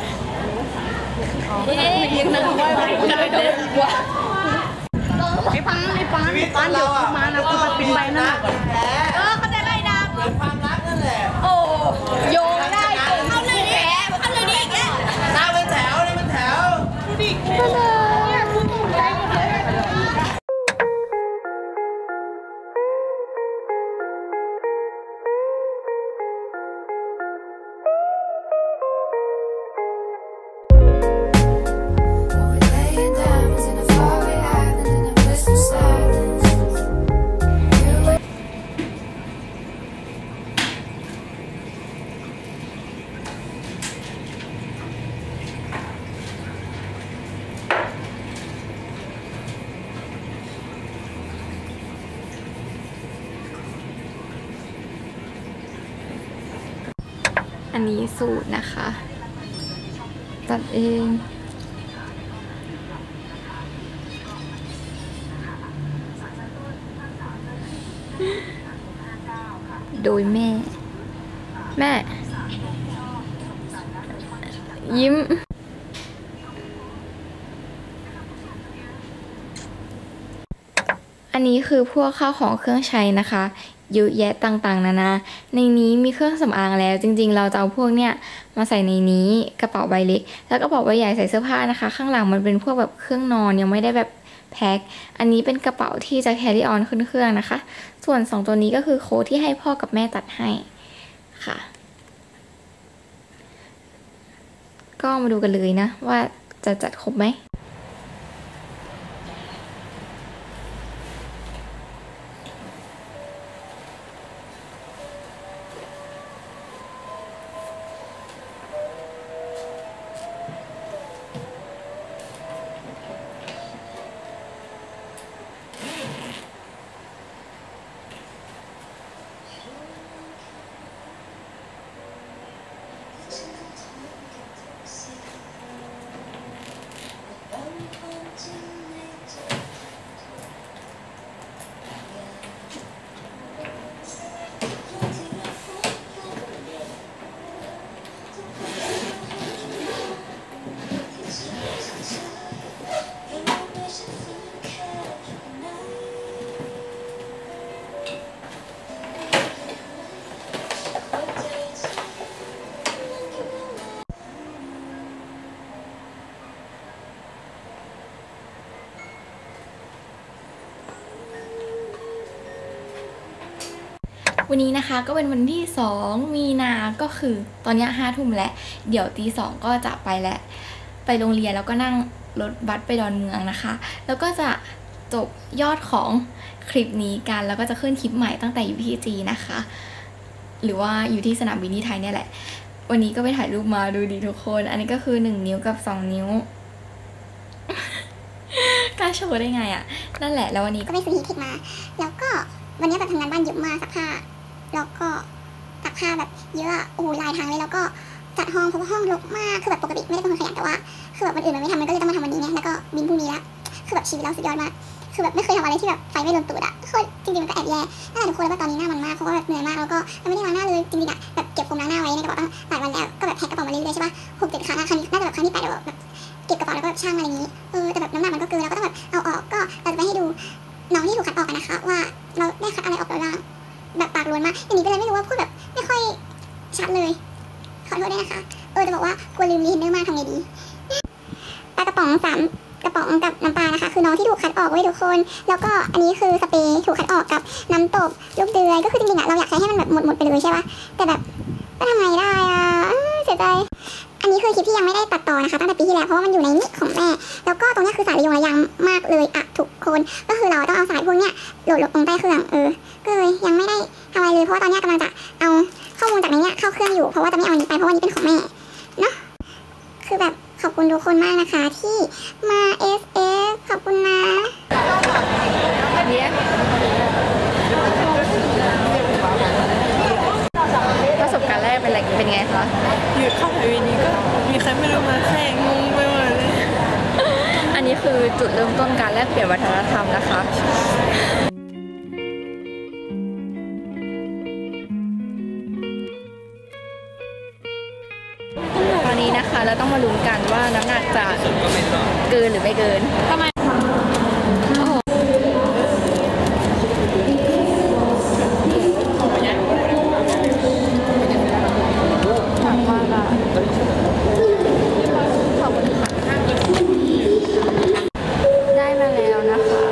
เลี้ยงนั่งไหว้กันเลยเด็กว่ะไอ้ปังไอ้ปังไอ้ปังเดี๋ยวมานะกูจะปิดไปนั่นเออเขาจะได้ดำเหมือนความรักนั่นแหละโอ้โยงได้เข้าเลยดิเข้าเลยดิแกหน้าเป็นแถวนี่เป็นแถวดูดิเนี่ยพูดตรงใจหมดเลยอันนี้สูตรนะคะตัดเองโดยแม่แม่ยิ้มอันนี้คือพวกข้าวของเครื่องใช้นะคะเยอะแยะต่างๆนานาในนี้มีเครื่องสำอางแล้วจริงๆเราจะเอาพวกเนี้ยมาใส่ในนี้กระเป๋าใบเล็กแล้วกระเป๋าใบใหญ่ใส่เสื้อผ้านะคะข้างหลังมันเป็นพวกแบบเครื่องนอนยังไม่ได้แบบแพ็คอันนี้เป็นกระเป๋าที่จะ carry on ขึ้นเครื่องนะคะส่วนสองตัวนี้ก็คือโค้ดที่ให้พ่อกับแม่ตัดให้ค่ะก็มาดูกันเลยนะว่าจะจัดครบไหมวันนี้นะคะก็เป็นวันที่สองมีนาก็คือตอนนี้ห้าทุ่มแล้วเดี๋ยวตีสองก็จะไปแล้วไปโรงเรียนแล้วก็นั่งรถบัสไปดอนเมืองนะคะ แล้วก็จะจบยอดของคลิปนี้กันแล้วก็จะขึ้นคลิปใหม่ตั้งแต่อยู่ที่จีนนะคะหรือว่าอยู่ที่สนามบินที่ไทยเนี่ยแหละวันนี้ก็ไปถ่ายรูปมาดูดีทุกคนอันนี้ก็คือหนึ่งนิ้วกับสองนิ้ว กล้าโชว์ได้ไงอ่ะนั่นแหละแล้ววันนี้ก็ไปซื้อฮีทเทคมาแล้วก็วันนี้แบบทำงานบ้านเยอะมากซักผ้าแล้วก็ซักผ้าแบบเยอะโอ้ลายทางเลยแล้วก็จัดห้องเพราะว่าห้องรกมากคือแบบปกติไม่ได้เป็นคนขยันแต่ว่าคือแบบวันอื่นมันไม่ทำมันก็เลยต้องมาทำวันนี้ไงแล้วก็บินพรุ่งนี้ละคือแบบชีวิตเราสุดยอดมากคือแบบไม่เคยทำอะไรที่แบบไฟไม่โดนตูดอะคือจริงๆมันก็แอบแย่นั่นแหละทุกคนแล้วก็ตอนนี้หน้ามันมากเพราะว่าแบบเหนื่อยมากแล้วก็ไม่ได้ล้างหน้าเลยจริงๆอะแบบเก็บโฟมล้างหน้าไว้ในกระเป๋าตั้งหลายวันแล้วก็แบบแพ็คกระเป๋ามาเรื่อยๆใช่ปะหกเจ็ดครั้งอะครั้งนี้น่าจะแบบครั้งที่แปดแล้วแบบเก็บกระเป๋าแล้วก็แบบช่างอะไรอย่างนี้เออแต่แบบน้ำหนักมันก็เกินแล้วก็ต้องแบบเอาออกก็เราจะไปให้ดูน้องที่ถูกคัดออกกันนะคะว่าเราได้คัดอะไรออกแล้วบ้างแบบปากล้วนมากอย่างนี้ก็เลยไม่รู้ว่าพูดแบบไม่ค่อยชัดเลยขอโทษด้วยนะคะเออจะบอกว่ากลัวลืมรีเทนเนอร์มากทำไงดีปลากระป๋องสามกระป๋องกับน้ำปลานะคะคือน้องที่ถูกคัดออกไว้ทุกคนแล้วก็อันนี้คือสเปรย์ถูกคัดออกกับน้ำตบลูกเดือยก็คือจริงๆอะเราอยากใช้ให้มันแบบหมดหมดไปเลยใช่ปะแต่แบบก็ทำไงได้อะเสียใจอันนี้คือคลิปที่ยังไม่ได้ตัดต่อนะคะตั้งแต่ปีที่แล้วเพราะว่ามันอยู่ในนิของแม่แล้วก็ตรงนี้คือสายระยงระยางมากเลยอะทุกคนก็คือเราต้องเอาสายพวกเนี้ยโหลดลงใต้เครื่องเออก็เลยยังไม่ได้ทำอะไรเลยเพราะว่าตอนนี้กำลังจะเอาข้อมูลจากในเนี้ยเข้าเครื่องอยู่เพราะว่าจะไม่เอาอันนี้ไปเพราะว่านี้เป็นของแม่เนาะคือแบบขอบคุณทุกคนมากนะคะที่มา เอส เอฟ ขอบคุณนะเนี่ยประสบการณ์แรกเป็นอะไรเป็นไงคะอยู่เข้าแถวนี้ก็มีใครไม่รู้มาแข่งงงไปหมดเลยอันนี้คือจุดเริ่มต้นการแลกเปลี่ยนวัฒนธรรมนะคะตอนนี้นะคะเราต้องมาลุ้นกันว่าน้ำหนักจะเกินหรือไม่เกินทำไมได้มาแล้วนะคะ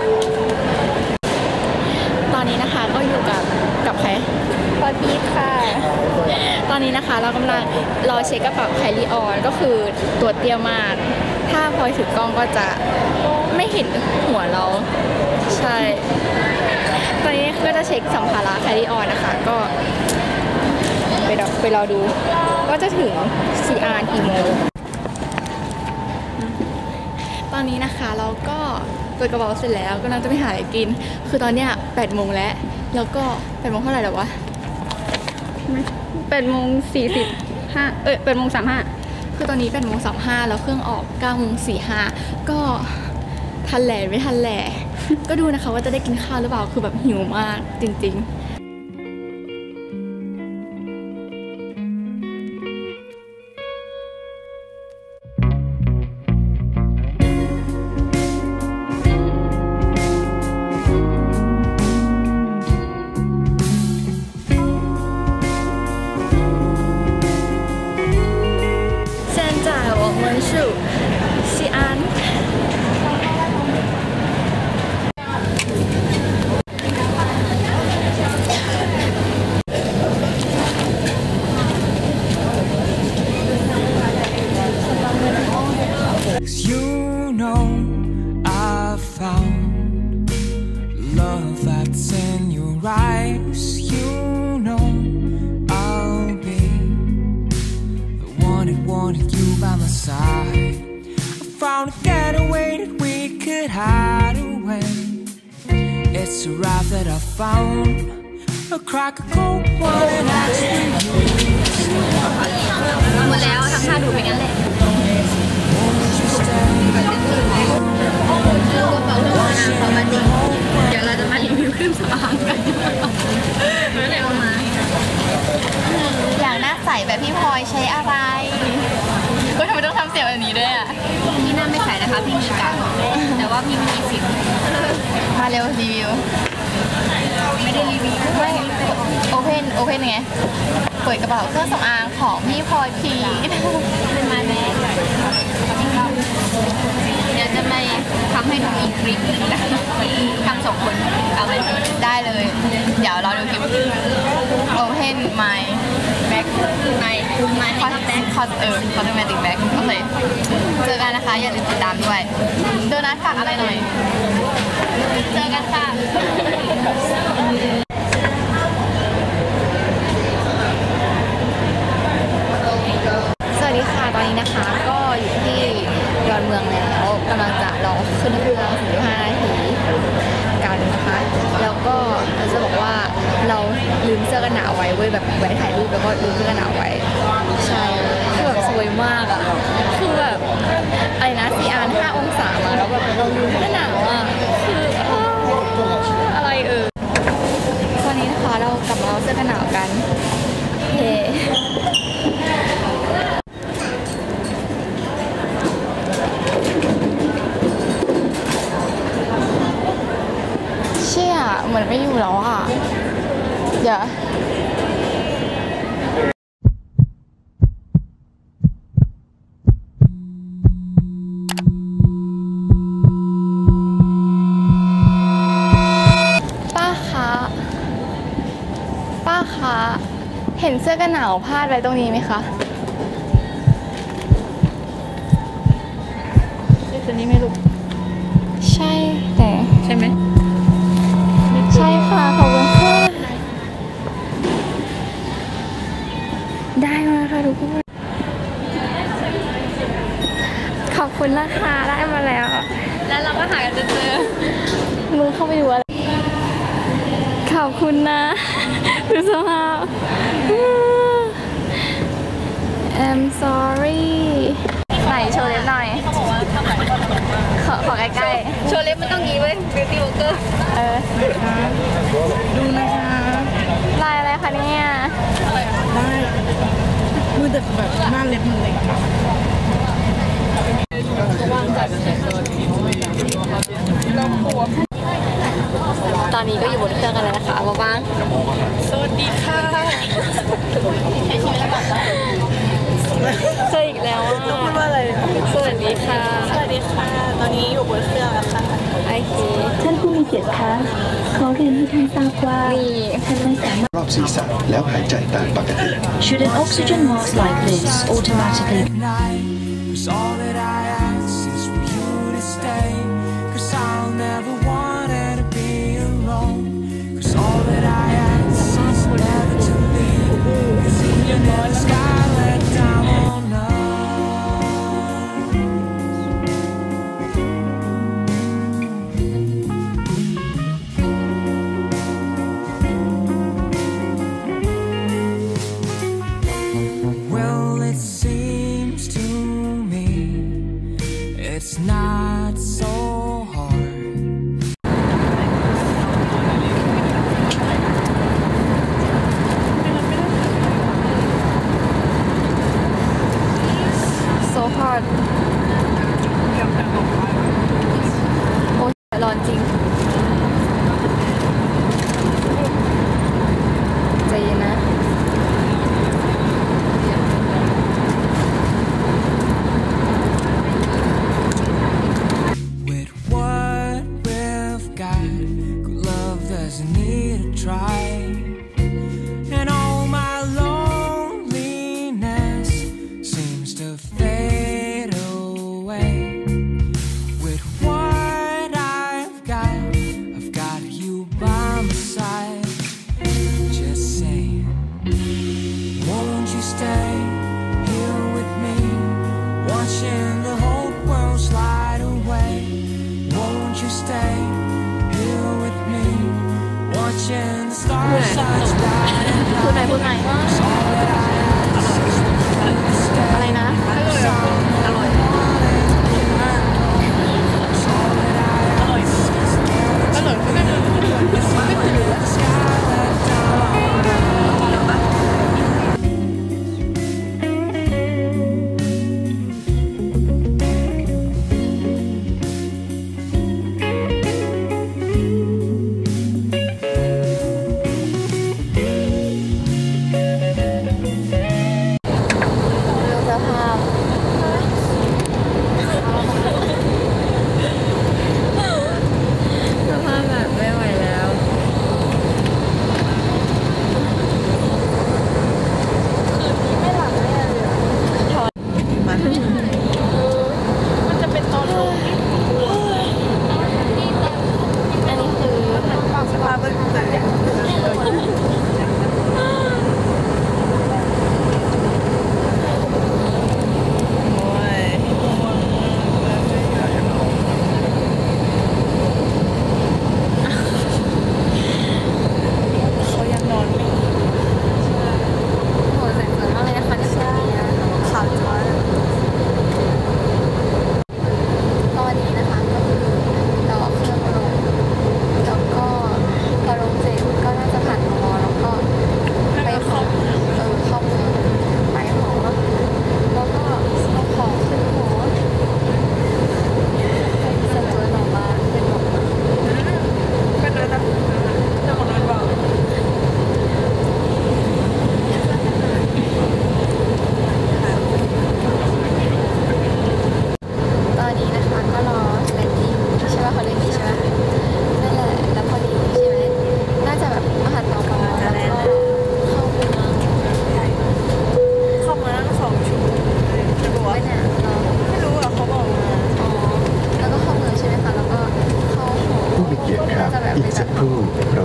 ตอนนี้นะคะก็อยู่กับกับใครพอดีค่ะตอนนี้นะคะเรากำลังรอเช็คกระเป๋าไคลี่ออนก็คือตัวเตี้ยมากถ้าพลอยถือกล้องก็จะไม่เห็นหัวเราใช่ตอนนี้ก็จะเช็คสัมภาระไคลี่ออนนะคะก็ไปรอไปรอดูว่าจะถึง ซี อาร์ กี่โมงตอนนี้นะคะเราก็เปิดกระเป๋าเสร็จแล้วก็น่าจะไปหาอะไรกินคือตอนเนี้ยแปดโมงแล้วแล้วก็แปดโมงเท่าไหร่แล้ววะแปดโมงสี่สิบห้าเอ้ยแปดโมงสามห้าคือตอนนี้แปดโมงสามห้าแล้วเครื่องออกเก้าโมงสี่ห้าก็ทันแหล่ไม่ทันแหล่ ก็ดูนะคะว่าจะได้กินข้าวหรือเปล่าคือแบบหิวมากจริงๆ西安。 You know I found love that's in your eyes. You know I'll be the one that wanted you by my side. I found a getaway that we could hide away. It's a ride that I found. A crack a cold one and ask you. หมดแล้วทำท่าดูเป็นงั้นแหละเดี๋ยวเราจะมารีวิวเครื่องสำอางกันไม่ได้เอามาอย่างหน้าใสแบบพี่พลอยใช้อะไรก็ทำไมต้องทำเสียงแบบนี้ด้วยอ่ะพี่หน้าไม่ใสนะคะพี่มีกากแต่ว่าพี่มีสิวมาเร็วรีวิวไม่ได้รีวิวไม่โอเพนโอเพนไงเปิดกระเป๋าเครื่องสำอางของพี่พลอยพีเป็นมาแม่เดี๋ยวจะไม่ทำให้ดูอีกคลิปนึงนะทำสองคนเอาเลยได้เลยเดี๋ยวเราดูคลิป Open My Bag บ็กในในคอสแบ็กคอสเออคอสแมติกแบ็กโอเคเจอกันนะคะอย่าลืมติดตามด้วยโดนัทฝากอะไรหน่อยเจอกันค่ะสวัสดีค่ะตอนนี้นะคะก็อยู่ที่ดอนเมืองแล้วกำลังจะรอขึ้นเครื่องสิบห้านาทีกันนะคะแล้วก็จะบอกว่าเราลืมเสื้อกันหนาวไว้เว้ยแบบไว้ถ่ายรูปแล้วก็ลืมเสื้อกันหนาวไว้ใช่คือแบบสวยมากอ่ะคือแบบอะไรนะซีอาร์ห้าองศามาแล้วแบบเราลืมเสื้อกันหนาวอ่ะคืออะไรเออตอนนี้นะคะเรากลับมาเอาเสื้อกันหนาวกันเฮ้เชี่ยเหมือนไม่อยู่แล้วอ่ะเดี๋ยวป้าคะป้าคะเห็นเสื้อกันหนาวพาดไว้ตรงนี้ไหมคะเสื้อตัวนี้ไม่รู้ใช่แต่ใช่ไหมใช่ค่ะขอบคุณค่ะได้มาค่ะทุกคนขอบคุณนะคะได้มาแล้วแล้วเราก็หากันจนเจอมือเข้าไปดูอะไรขอบคุณนะดูสภาพ I'm sorry ไหนโชว์เล็บหน่อยขอขอใกล้ๆโชว์เล็บมันต้องงี้เว้ย Beauty Walker เออดูนะคะลายอะไรคะเนี่ยได้มือแต่แบบหน้าเล็บมันเล็กตอนนี้ก็อยู่บนเครื่องกันแล้วนะคะมาบ้างสวัสดีค่ะเจออีกแล้วอ่ะต้องพูดว่าอะไรสวัสดีค่ะสวัสดีค่ะตอนนี้อยู่บนเครื่องแล้วค่ะโอเคท่านผู้มีเกียรติคะขอเรียนให้ท่านทราบว่าท่านไม่สามารถรอบศีรษะแล้วหายใจตามปกติ Should an oxygen mask like this automatically It's not so hard. So hard โอ้ยร้อนจริงใจเย็นนะพูดไหนพูดไหนอะไรนะอร่อยอร่อยอร่อย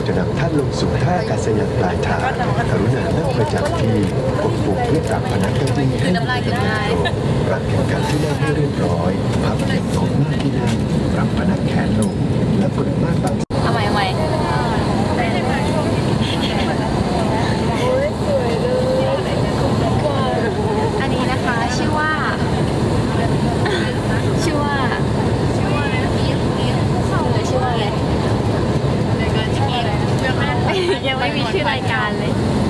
จะนำท่านลงสู่ท่าอากาศยานปลายทางกรุณานั่งประจำที่กดปุ่มเพื่อปรับพนักเก้าอี้ให้มีขนาดตรงปรับเข็มขัดที่นั่งให้เรียบร้อยพับเข็มของหน้าที่นั่งปรับพนักแขนลงและกดม่านบังเอาใหม่เอาใหม่อันนี้นะคะชื่อว่าชื่อว่าชื่อว่าอะไรชื่อว่าอะไรยังไม่มีชื่อรายการเลย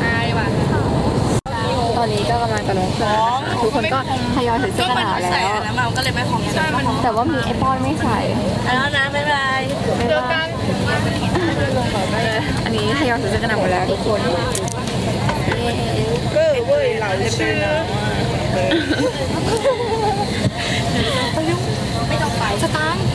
ตอนนี้ก็กำลังจะลงเครื่องทุกคนก็ทยอยถือเสื้อกันหนาวแล้วก็เลยไม่ของแต่ว่ามีไอปอนไม่ใส่แล้วนะบ๊ายบายเจอกันอันนี้ทยอยถือเสื้อกันหนาวหมดแล้วทุกคนก็เว้ยเราชื่อไม่ต้องไปสตางค์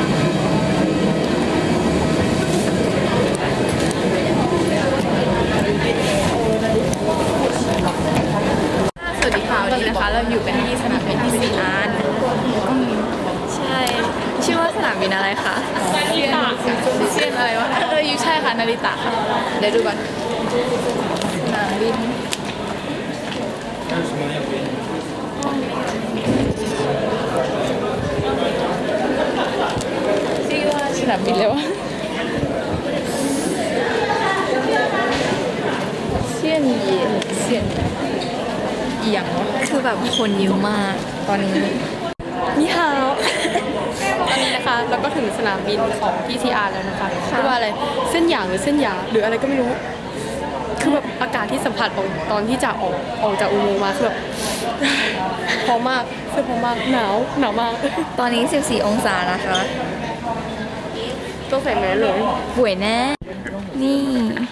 สวัสดีค่ะวันนี้นะคะเราอยู่กันที่สนามบินที่ซีอาร์ใช่ชื่อว่าสนามบินอะไรคะนาริตะเซียนอะไรวะเออยูใช่ค่ะนาริตะค่ะเดี๋ยวดูก่อนสนามบินชื่อว่าสนามบินเลยวะเซียนเย็นเซียนเอียงคือแบบคนเยอะมากตอนนี้นี่ฮาวตอนนี้นะคะเราก็ถึงสนามบินของ พี ที อาร์ แล้วนะคะเรียกว่าอะไรเส้นหยางหรือเส้นหยาหรืออะไรก็ไม่รู้คือแบบอากาศที่สัมผัสของตอนที่จะออกออกจากอุโมงค์มาคือแบบพอมากเสื้อพอมากหนาวหนาวมากตอนนี้สิบสี่องศานะคะต้องใส่แมสเลยป่วยแน่นี่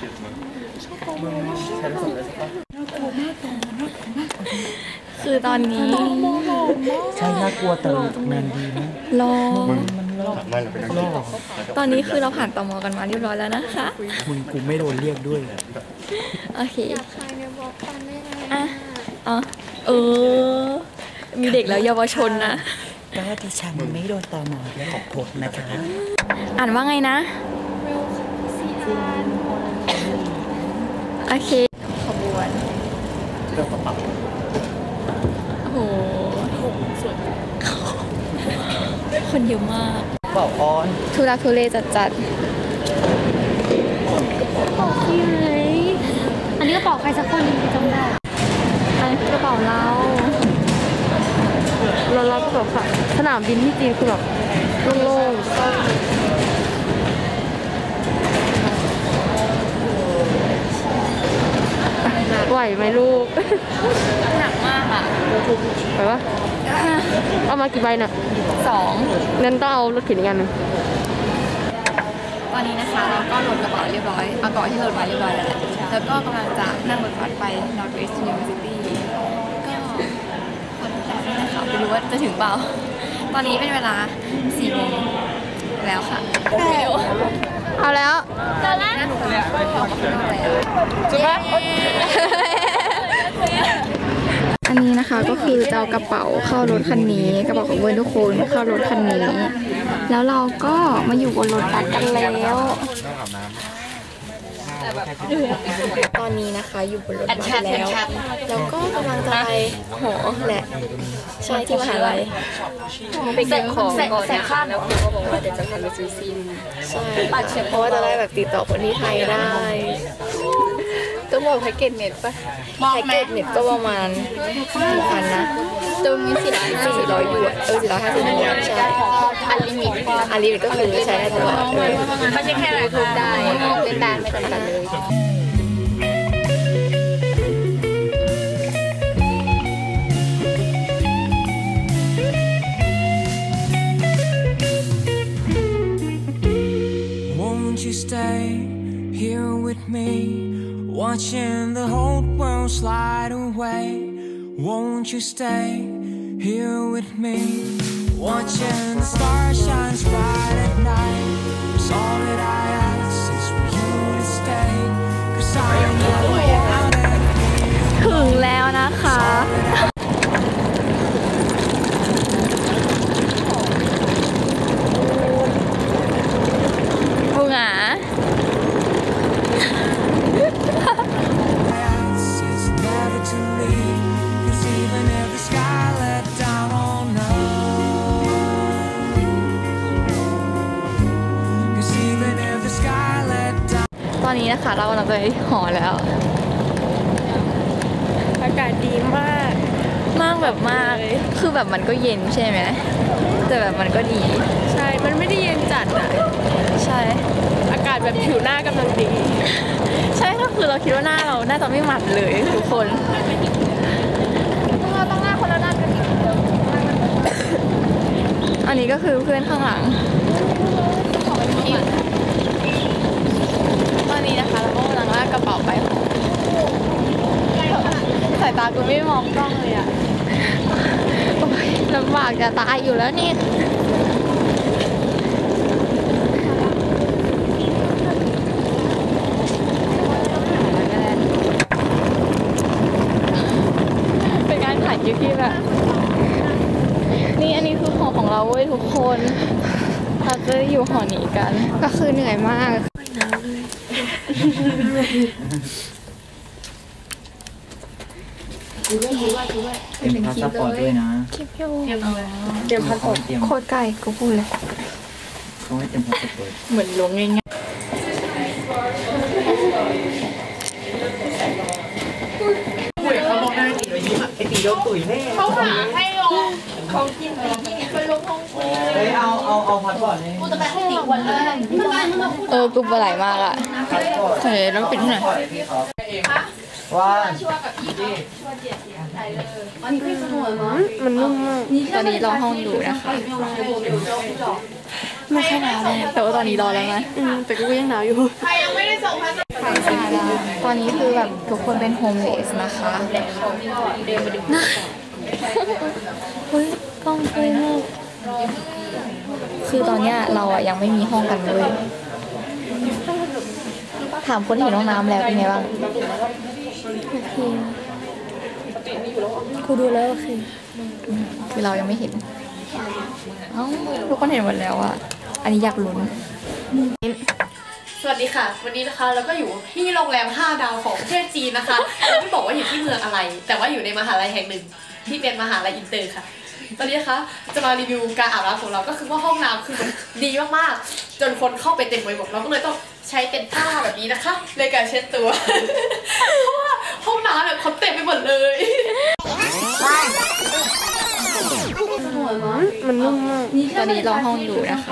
คือตอนนี้ใช่น่ากลัวแต่แมนดีนะรอรอตอนนี้คือเราผ่านตม.กันมาเรียบร้อยแล้วนะคะมึงกูไม่โดนเรียกด้วยโอเคอ่ะอ๋อเออมีเด็กแล้วเยาวชนนะก็ดิฉันไม่โดนตม.เรื่องของพจน์นะคะอ่านว่าไงนะโอเคขบวนโอ้โหคนเยอะมากเป่าออนทุรักทุเลจัดจัดนี่ไงอันนี้กระเป๋าใครสักคนจำได้อันนี้กระเป๋าเราเราเราก็แบบสนามบินที่จีนคือแบบโล่งๆไหวไหมลูกหนักมากอ่ะไปวะเอามากี่ใบน่ะสองงั้นต้องเอารถเข็นอีกอันนึงตอนนี้นะคะเราก็โหลดกระเป๋าเรียบร้อยเอากระเป๋าที่โหลดมาเรียบร้อยแล้วแล้วก็กำลังจะนั่งรถบัสไป Northwest University ก็คนแรกนะคะไม่รู้ว่าจะถึงเปล่าตอนนี้เป็นเวลาสี่โมงแล้วค่ะเอาแล้วตอนแรกจุ๊บปะอันนี้นะคะก็คือจะเอากระเป๋าเข้ารถคันนี้กระเป๋าของเพื่อนทุกคนเข้ารถคันนี้แล้วเราก็มาอยู่บนรถบัสกันแล้วตอนนี้นะคะอยู่บนรถบัสแล้วแล้วก็กำลังจะไปหอแหละใช่ที่มหาลัยไปเก็บของก่อนนะคะแล้วเขาก็บอกว่าเดี๋ยวจะพาไปซื้อซิมใช่เพราะว่าจะได้แบบติดต่อคนที่ไทยได้ต้องบอกแพ็กเกจเน็ตป่ะแพ็กเกจเน็ตก็ประมาณกี่พันนะจะมีสี่ร้อยสี่ร้อยหยวนเออสี่ร้อยห้าสิบหยวนใช่อันลิมิตอันลิมิตก็คือใช้ได้ตลอดเลยไม่ใช่แค่ยูทูบได้เล่นได้ไม่จำกัดเลย Watching the whole world slide away. Won't you stay here with me? Watching the stars shine bright at night. It's all that I ask is for you to stay. Cause I know how to be. ถึงแล้วนะคะบูหงาตอนนี้นะคะเรากำลังไปหอแล้วอากาศดีมากมากแบบมากเลยคือแบบมันก็เย็นใช่ไหมแต่แบบมันก็ดีใช่มันไม่ได้เย็นจัดอ่ะใช่อากาศแบบผิวหน้ากำลังดีใช่ก็คือเราคิดว่าหน้าเราน่าจะไม่หมัดเลยทุกคนเราต้องหน้าคนละด้านกันอันนี้ก็คือเพื่อนข้างหลังตอนนี้นะคะเราก็กำลังลากกระเป๋าไปหอสายตากูไม่มองกล้องเลยอ่ะโอ้ยลำบากจะตายอยู่แล้วนี่เป็นการถ่ายคลิปที่แบบนี่อันนี้คือหอของเราเว้ยทุกคนเราจะอยู่หอนี้กันก็คือเหนื่อยมากเตรียมพาสปอร์ตด้วยนะคลิปอยู่เตรียมพาสปอร์ตโคตรไก่กูพูดเลยเขาให้เตรียมพาสปอร์ตเหมือนลงง่ายปุ๋ยเขาบอกได้ตีเลยยิ้มไอตีโดนตุ๋ยแน่เขาหาให้ลงเขากินไปที่ไปลงห้องคุยเฮ้ยเอาเอาเอาพาสปอร์ตนี่กูจะไปห้องตีวันแรกเออกูปลาไหลมากอ่ะเฮ้ยแล้วปิดที่ไหนว่ามันนุ่มมากตอนนี้รอห้องอยู่นะคะไม่ใช่หนาวเลยแต่ว่าตอนนี้รอแล้วนะแต่กูยังหนาวอยู่ใครยังไม่ได้ส่งพัสดุตอนนี้คือแบบทุกคนเป็นโฮมเลสนะคะเฮ้ยกล้องสวยมากคือตอนเนี้ยเราอะยังไม่มีห้องกันเลยถามคนที่อยู่ห้องน้ำแล้วเป็นไงบ้างกูดูแล้วโอเคคือเรายังไม่เห็นเอ้าทุกคนเห็นหมดแล้วอะอันนี้อยากลุ้นสวัสดีค่ะวันนี้นะคะเราก็อยู่ที่โรงแรมห้าดาวของประเทศจีนนะคะเราไม่บอกว่าอยู่ที่เมืองอะไรแต่ว่าอยู่ในมหาลัยแห่งหนึ่งที่เป็นมหาลัยอินเตอร์ค่ะตอนนี้นะคะจะมารีวิวการอาบน้ำของเราก็คือว่าห้องน้ำคือมันดีมากๆจนคนเข้าไปเต็มไปหมดเราก็เลยต้องใช้เป็นผ้าแบบนี้นะคะในการเช็ดตัวเพราะว่าห้องน้ำแบบเขาเต็มไปหมดเลยมันนุ่มมากตอนนี้รอห้องอยู่นะคะ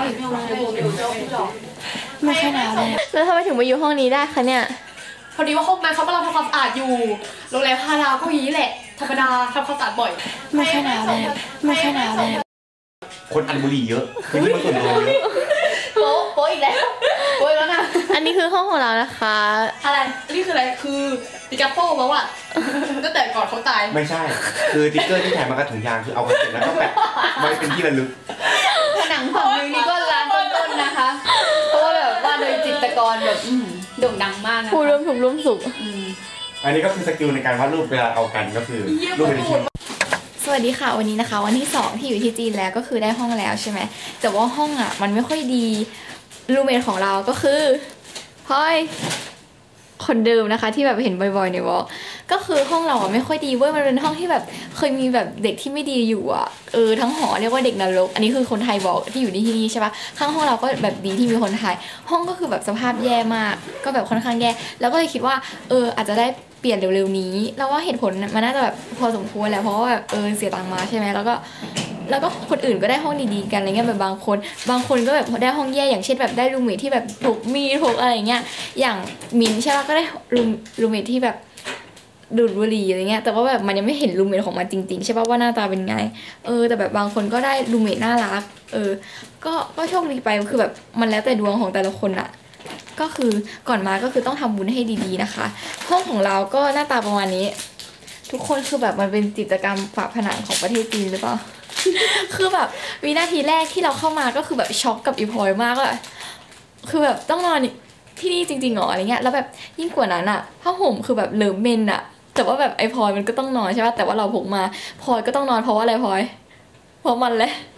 ไม่ใช่หนาวเลยแล้วทำไมถึงมาอยู่ห้องนี้ได้คะเนี่ยพอดีว่าห้องนั้นเขากำลังทำความสะอาดอยู่โรงแรมห้าดาวก็อย่างนี้แหละธรรมดาทำความสะอาดบ่อยไม่ใช่หนาวเลยไม่ใช่หนาวเลยคนอันบุรีเยอะคือที่มันส่วนรวมเยอะโป๊ะโป๊ะอีกแล้วโป๊ะแล้วนะอันนี้คือห้องของเรานะคะอะไรนี่คืออะไรคือติกาโป้มาว่ะตั้งแต่ก่อนเขาตายไม่ใช่คือติ๊กเกอร์ที่ถ่ายมากับถุงยางคือเอามาเสร็จแล้วก็แปะไว้เป็นที่ระลึกผนังฝั่งนึงนี่ก็ร้านต้นๆนะคะเพราะว่าแบบว่าโดยจิตรกรแบบโด่งดังมากนะผู้ร่วมทุกข์ร่วมสุขอันนี้ก็คือสกิลในการวาดรูปเวลาเอากันก็คือรูปเป็นชิ้นสวัสดีค่ะวันนี้นะคะวันที่สองที่อยู่ที่จีนแล้วก็คือได้ห้องแล้วใช่ไหมแต่ว่าห้องอ่ะมันไม่ค่อยดีรูมเมทของเราก็คือพลอยคนเดิมนะคะที่แบบเห็นบ่อยๆในวอลก็คือห้องเราอ่ะไม่ค่อยดีเว้ยมันเป็นห้องที่แบบเคยมีแบบเด็กที่ไม่ดีอยู่อ่ะเออทั้งหอเรียกว่าเด็กนรกอันนี้คือคนไทยบอกที่อยู่ที่นี่ใช่ปะข้างห้องเราก็แบบดีที่มีคนไทยห้องก็คือแบบสภาพแย่มากก็แบบค่อนข้างแย่แล้วก็เลยคิดว่าเอออาจจะได้เปลี่ยนเร็วๆนี้แล้วว่าเหตุผลมันน่าจะแบบพอสมควรแล้วเพราะว่าแบบเออเสียตังค์มาใช่ไหมแล้วก็แล้วก็คนอื่นก็ได้ห้องดีๆกันอะไรเงี้ยแบบบางคนบางคนก็แบบได้ห้องแย่อย่างเช่นแบบได้รูมเมทที่แบบถูกมีถูกอะไรเงี้ยอย่างมินใช่ป่ะก็ได้รูมรูมเมทที่แบบดูดบุหรี่อะไรเงี้ยแต่ว่าแบบมันยังไม่เห็นรูมเมทของมันจริงๆใช่ป่ะว่าหน้าตาเป็นไงเออแต่แบบบางคนก็ได้รูมเมทน่ารักเออก็ก็โชคดีไปคือแบบมันแล้วแต่ดวงของแต่ละคนอะก็คือก่อนมาก็คือต้องทำบุญให้ดีๆนะคะห้องของเราก็หน้าตาประมาณนี้ทุกคนคือแบบมันเป็นกิจกรรมฝาผนังของประเทศจีนหรือเปล่า คือแบบวินาทีแรกที่เราเข้ามาก็คือแบบช็อกกับอีพลอยมากเลยคือแบบต้องนอนที่นี่จริงๆหรออะไรเงี้ยแล้วแบบยิ่งกว่านั้นอะผ้าห่มคือแบบเหลิมเมนอะแต่ว่าแบบไอพลอยมันก็ต้องนอนใช่ป่ะแต่ว่าเราพกมาพลอยก็ต้องนอนเพราะว่าอะไรพลอยเพราะมันแหละ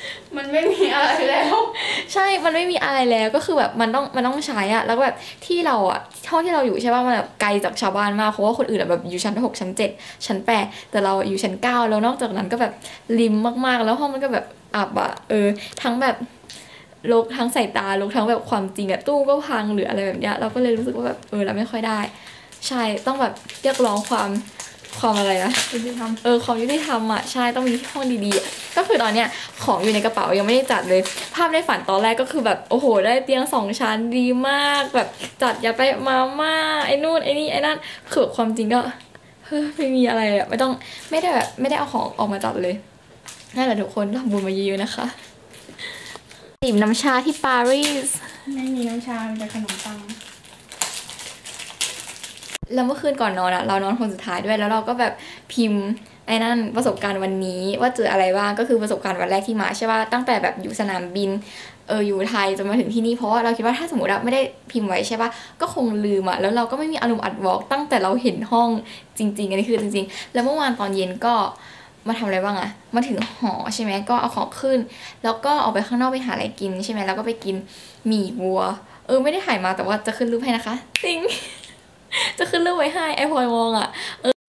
มันไม่มีอะไรแล้วใช่มันไม่มีอะไรแล้วก็คือแบบมันต้องมันต้องใช้อะแล้วแบบที่เราอะห้องที่เราอยู่ใช่ป่ะมันแบบไกลจากชาวบ้านมากเพราะว่าคนอื่นแบบอยู่ชั้นหกชั้นเจ็ดชั้นแปดแต่เราอยู่ชั้นเก้าแล้วนอกจากนั้นก็แบบริมมากๆแล้วห้องมันก็แบบอับอะเออทั้งแบบลกทั้งสายตาลกทั้งแบบความจริงอะตู้ก็พังหรืออะไรแบบเนี้ยเราก็เลยรู้สึกว่าแบบเออเราไม่ค่อยได้ใช่ต้องแบบเรียกร้องความความอะไรนะยุติธรรมเออความยุติธรรมอะใช่ต้องมีห้องดีๆก็คือตอนเนี้ยของอยู่ในกระเป๋ายังไม่ได้จัดเลยภาพในฝันตอนแรกก็คือแบบโอ้โหได้เตียงสองชั้นดีมากแบบจัดอย่าไปมาม่าไอ้นู่นไอ้นี่ไอ้นั่นคือความจริงก็เฮ้ยไม่มีอะไรอะไม่ต้องไม่ได้แบบไม่ได้เอาของออกมาจัดเลยนั่นแหละทุกคนทำบุญมาเยอะๆนะคะดื่มน้ำชาที่ปารีสไม่มีน้ำชามีแต่ขนมปังแล้วเมื่อคืนก่อนนอนอะเรานอนคนสุดท้ายด้วยแล้วเราก็แบบพิมพ์ไอ้นั่นประสบการณ์วันนี้ว่าเจออะไรบ้างก็คือประสบการณ์วันแรกที่มาใช่ป่ะตั้งแต่แบบอยู่สนามบินเอออยู่ไทยจนมาถึงที่นี่เพราะว่าเราคิดว่าถ้าสมมติว่าไม่ได้พิมพ์ไว้ใช่ป่ะก็คงลืมอะแล้วเราก็ไม่มีอารมณ์อัดวอล์กตั้งแต่เราเห็นห้องจริงๆอันนี้คือจริงๆแล้วเมื่อวานตอนเย็นก็มาทำอะไรบ้างอะมาถึงหอใช่ไหมก็เอาของขึ้นแล้วก็ออกไปข้างนอกไปหาอะไรกินใช่ไหมแล้วก็ไปกินหมี่วัวเออไม่ได้ถ่ายมาแต่ว่าจะขึ้นรูปให้นะคะจริงจะขึ้นรูปไว้ให้ไอพลอยมองอ่ะเออ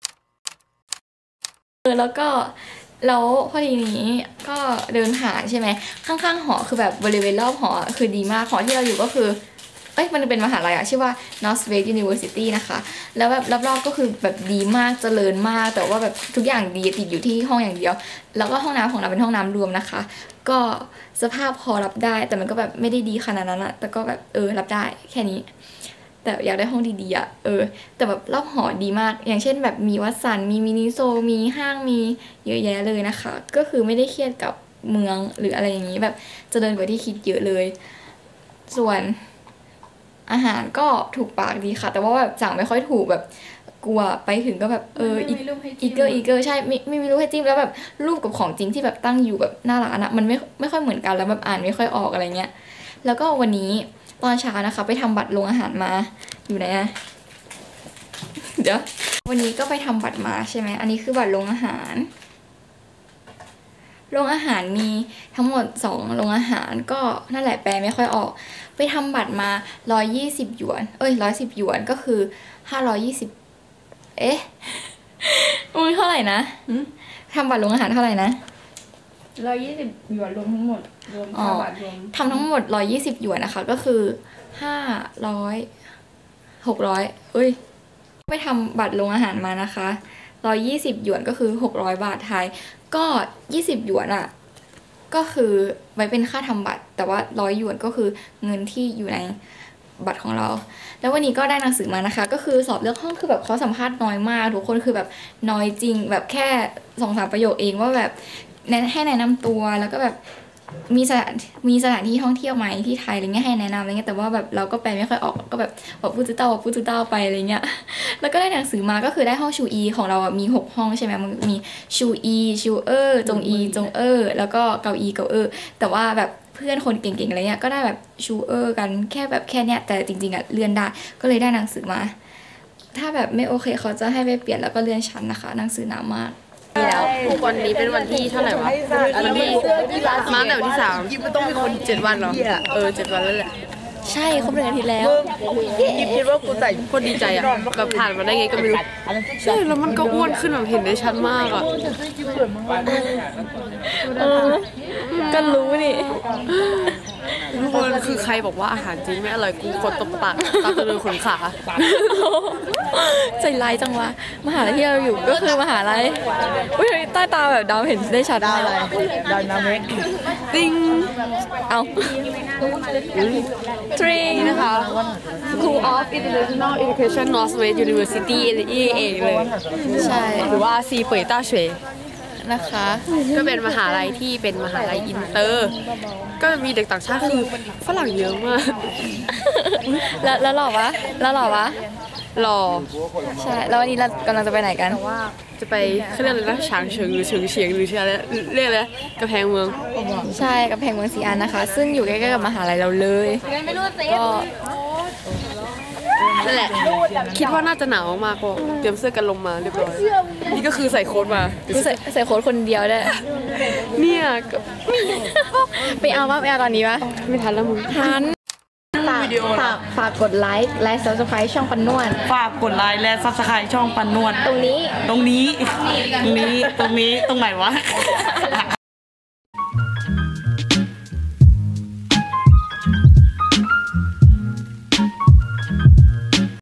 เออแล้วก็แล้วพอดีนี้ก็เดินผ่านใช่ไหมข้างๆหอคือแบบบริเวณรอบหอคือดีมากหอที่เราอยู่ก็คือเอ้ยมันเป็นมหาลัยอะชื่อว่า Northwest University นะคะแล้วแบบรอบๆก็คือแบบดีมากเจริญมากแต่ว่าแบบทุกอย่างดีติดอยู่ที่ห้องอย่างเดียวแล้วก็ห้องน้ำของเราเป็นห้องน้ำรวมนะคะก็สภาพพอรับได้แต่มันก็แบบไม่ได้ดีขนาดนั้นอะแต่ก็แบบเออรับได้แค่นี้แต่อยากได้ห้องดีๆอ่ะเออแต่แบบรอบหอดีมากอย่างเช่นแบบมีวัดสันมีมินิโซมีห้างมีเยอะแยะเลยนะคะก็คือไม่ได้เครียดกับเมืองหรืออะไรอย่างนี้แบบเจริญกว่าที่คิดเยอะเลยส่วนอาหารก็ถูกปากดีค่ะแต่ว่าแบบสั่งไม่ค่อยถูกแบบกลัวไปถึงก็แบบเอออีเกอร์อีเกอร์ใช่ไม่ไม่มีรูปให้จิ้มแล้วแบบรูปกับของจริงที่แบบตั้งอยู่แบบหน้าร้านอะมันไม่ไม่ค่อยเหมือนกันแล้วแบบอ่านไม่ค่อยออกอะไรเงี้ยแล้วก็วันนี้ตอนเช้านะคะไปทำบัตรลงอาหารมาอยู่ไหนอะเดี๋ยววันนี้ก็ไปทำบัตรมาใช่ไหมอันนี้คือบัตรลงอาหารลงอาหารมีทั้งหมดสองลงอาหารก็นั่นแหละแปลไม่ค่อยออกไปทำบัตรมาร้อยยี่สิบหยวนเอ้ยร้อยสิบหยวนก็คือห้าร้อยยี่สิบเอ๊ะอุ้ยเท่าไหร่นะทำบัตรลงอาหารเท่าไหร่นะร้อยยี่สิบหยวนรวมทั้งหมดรวมค่าบัตรรวมทำทั้งหมดร้อยยี่สิบหยวนนะคะก็คือห้าร้อยหกร้อยเอ้ยไปทำบัตรลงอาหารมานะคะร้อยยี่สิบหยวนก็คือหกร้อยบาทไทยก็ยี่สิบหยวนอ่ะก็คือไว้เป็นค่าทำบัตรแต่ว่าร้อยหยวนก็คือเงินที่อยู่ในบัตรของเราแล้ววันนี้ก็ได้หนังสือมานะคะก็คือสอบเลือกห้องคือแบบเขาสัมภาษณ์น้อยมากทุกคนคือแบบน้อยจริงแบบแค่สองสามประโยคเองว่าแบบให้แนะนำตัวแล้วก็แบบมีสถานมีสถานที่ท่องเที่ยวไหมที่ไทยอะไรเงี้ยให้แนะนำอะไรเงี้ยแต่ว่าแบบเราก็แปลไม่ค่อยออกก็แบบบอกพูดจื้อเต้าบอกพูดจื้อเต้าไปอะไรเงี้ยแล้วก็ได้หนังสือมาก็คือได้ห้องชูอีของเราอ่ะมีหกห้องใช่ไหมมันมีชูอีชูเออร์จงอีจงเออร์แล้วก็เกาอีเกาเออร์แต่ว่าแบบเพื่อนคนเก่งๆอะไรเงี้ยก็ได้แบบชูเออร์กันแค่แบบแค่เนี้ยแต่จริงๆอ่ะเลื่อนได้ก็เลยได้หนังสือมาถ้าแบบไม่โอเคเขาจะให้ไปเปลี่ยนแล้วก็เลื่อนชั้นนะคะหนังสือหนามากแล้ววันนี้เป็นวันที่เท่าไหร่วะวันที่มาแต่วันที่สามมันต้องมีคนเจ็ดวันเหรอเออเจ็ดวันแล้วแหละใช่ครบหนึ่งอาทิตย์แล้วคิดว่ากูใส่คนดีใจอ่ะแบบผ่านมาได้ไงก็ไม่รู้ใช่แล้วมันก็อ้วนขึ้นแบบเห็นได้ชัดมากอ่ะเออก็รู้นี่ทุกคนคือใครบอกว่าอาหารจีนไม่อร่อยกูกดตบปากตาตะลึงขนขาใจร้ายจังวะมหาลัยที่เราอยู่ก็คือมหาลัยอุ้ยใต้ตาแบบดาวเห็นได้ชัดมากเลยดาวนาเมกติ้งเอาทรีนะคะ School of International Education Northwest University นี่เองเลยใช่หรือว่าซีเป่ยต้าเฉยนะคะก็เป็นมหาลัยที่เป็นมหาลัยอินเตอร์ก็มีเด็กต่างชาติคือฝรั่งเยอะมากแล้วแล้วหล่อวะแล้วหล่อวะหล่อใช่แล้ววันนี้เรากำลังจะไปไหนกันจะไปเขาเรียกอะไรนะฉางเฉิงหรือเฉิงเฉียงหรือเชียอะไรเรียกอะไรกำแพงเมืองใช่กำแพงเมืองซีอันนะคะซึ่งอยู่ใกล้ๆกับมหาลัยเราเลยก็นั่นแหละคิดว่าน่าจะหนาวมากก็เตรียมเสื้อกันลมมาเรียบร้อยนี่ก็คือใส่โค้ทมาใส่ใส่โค้ทคนเดียวได้เนี่ยไปเอาว่าไปเอาตอนนี้ปะไม่ทันแล้วมึงทันฝากฝากฝากกดไลค์และ Subscribe ช่องปันนวดฝากกดไลค์และซับสไครต์ช่องปันนวดตรงนี้ตรงนี้ ตรงนี้ ตรงนี้ ตรงไหนวะ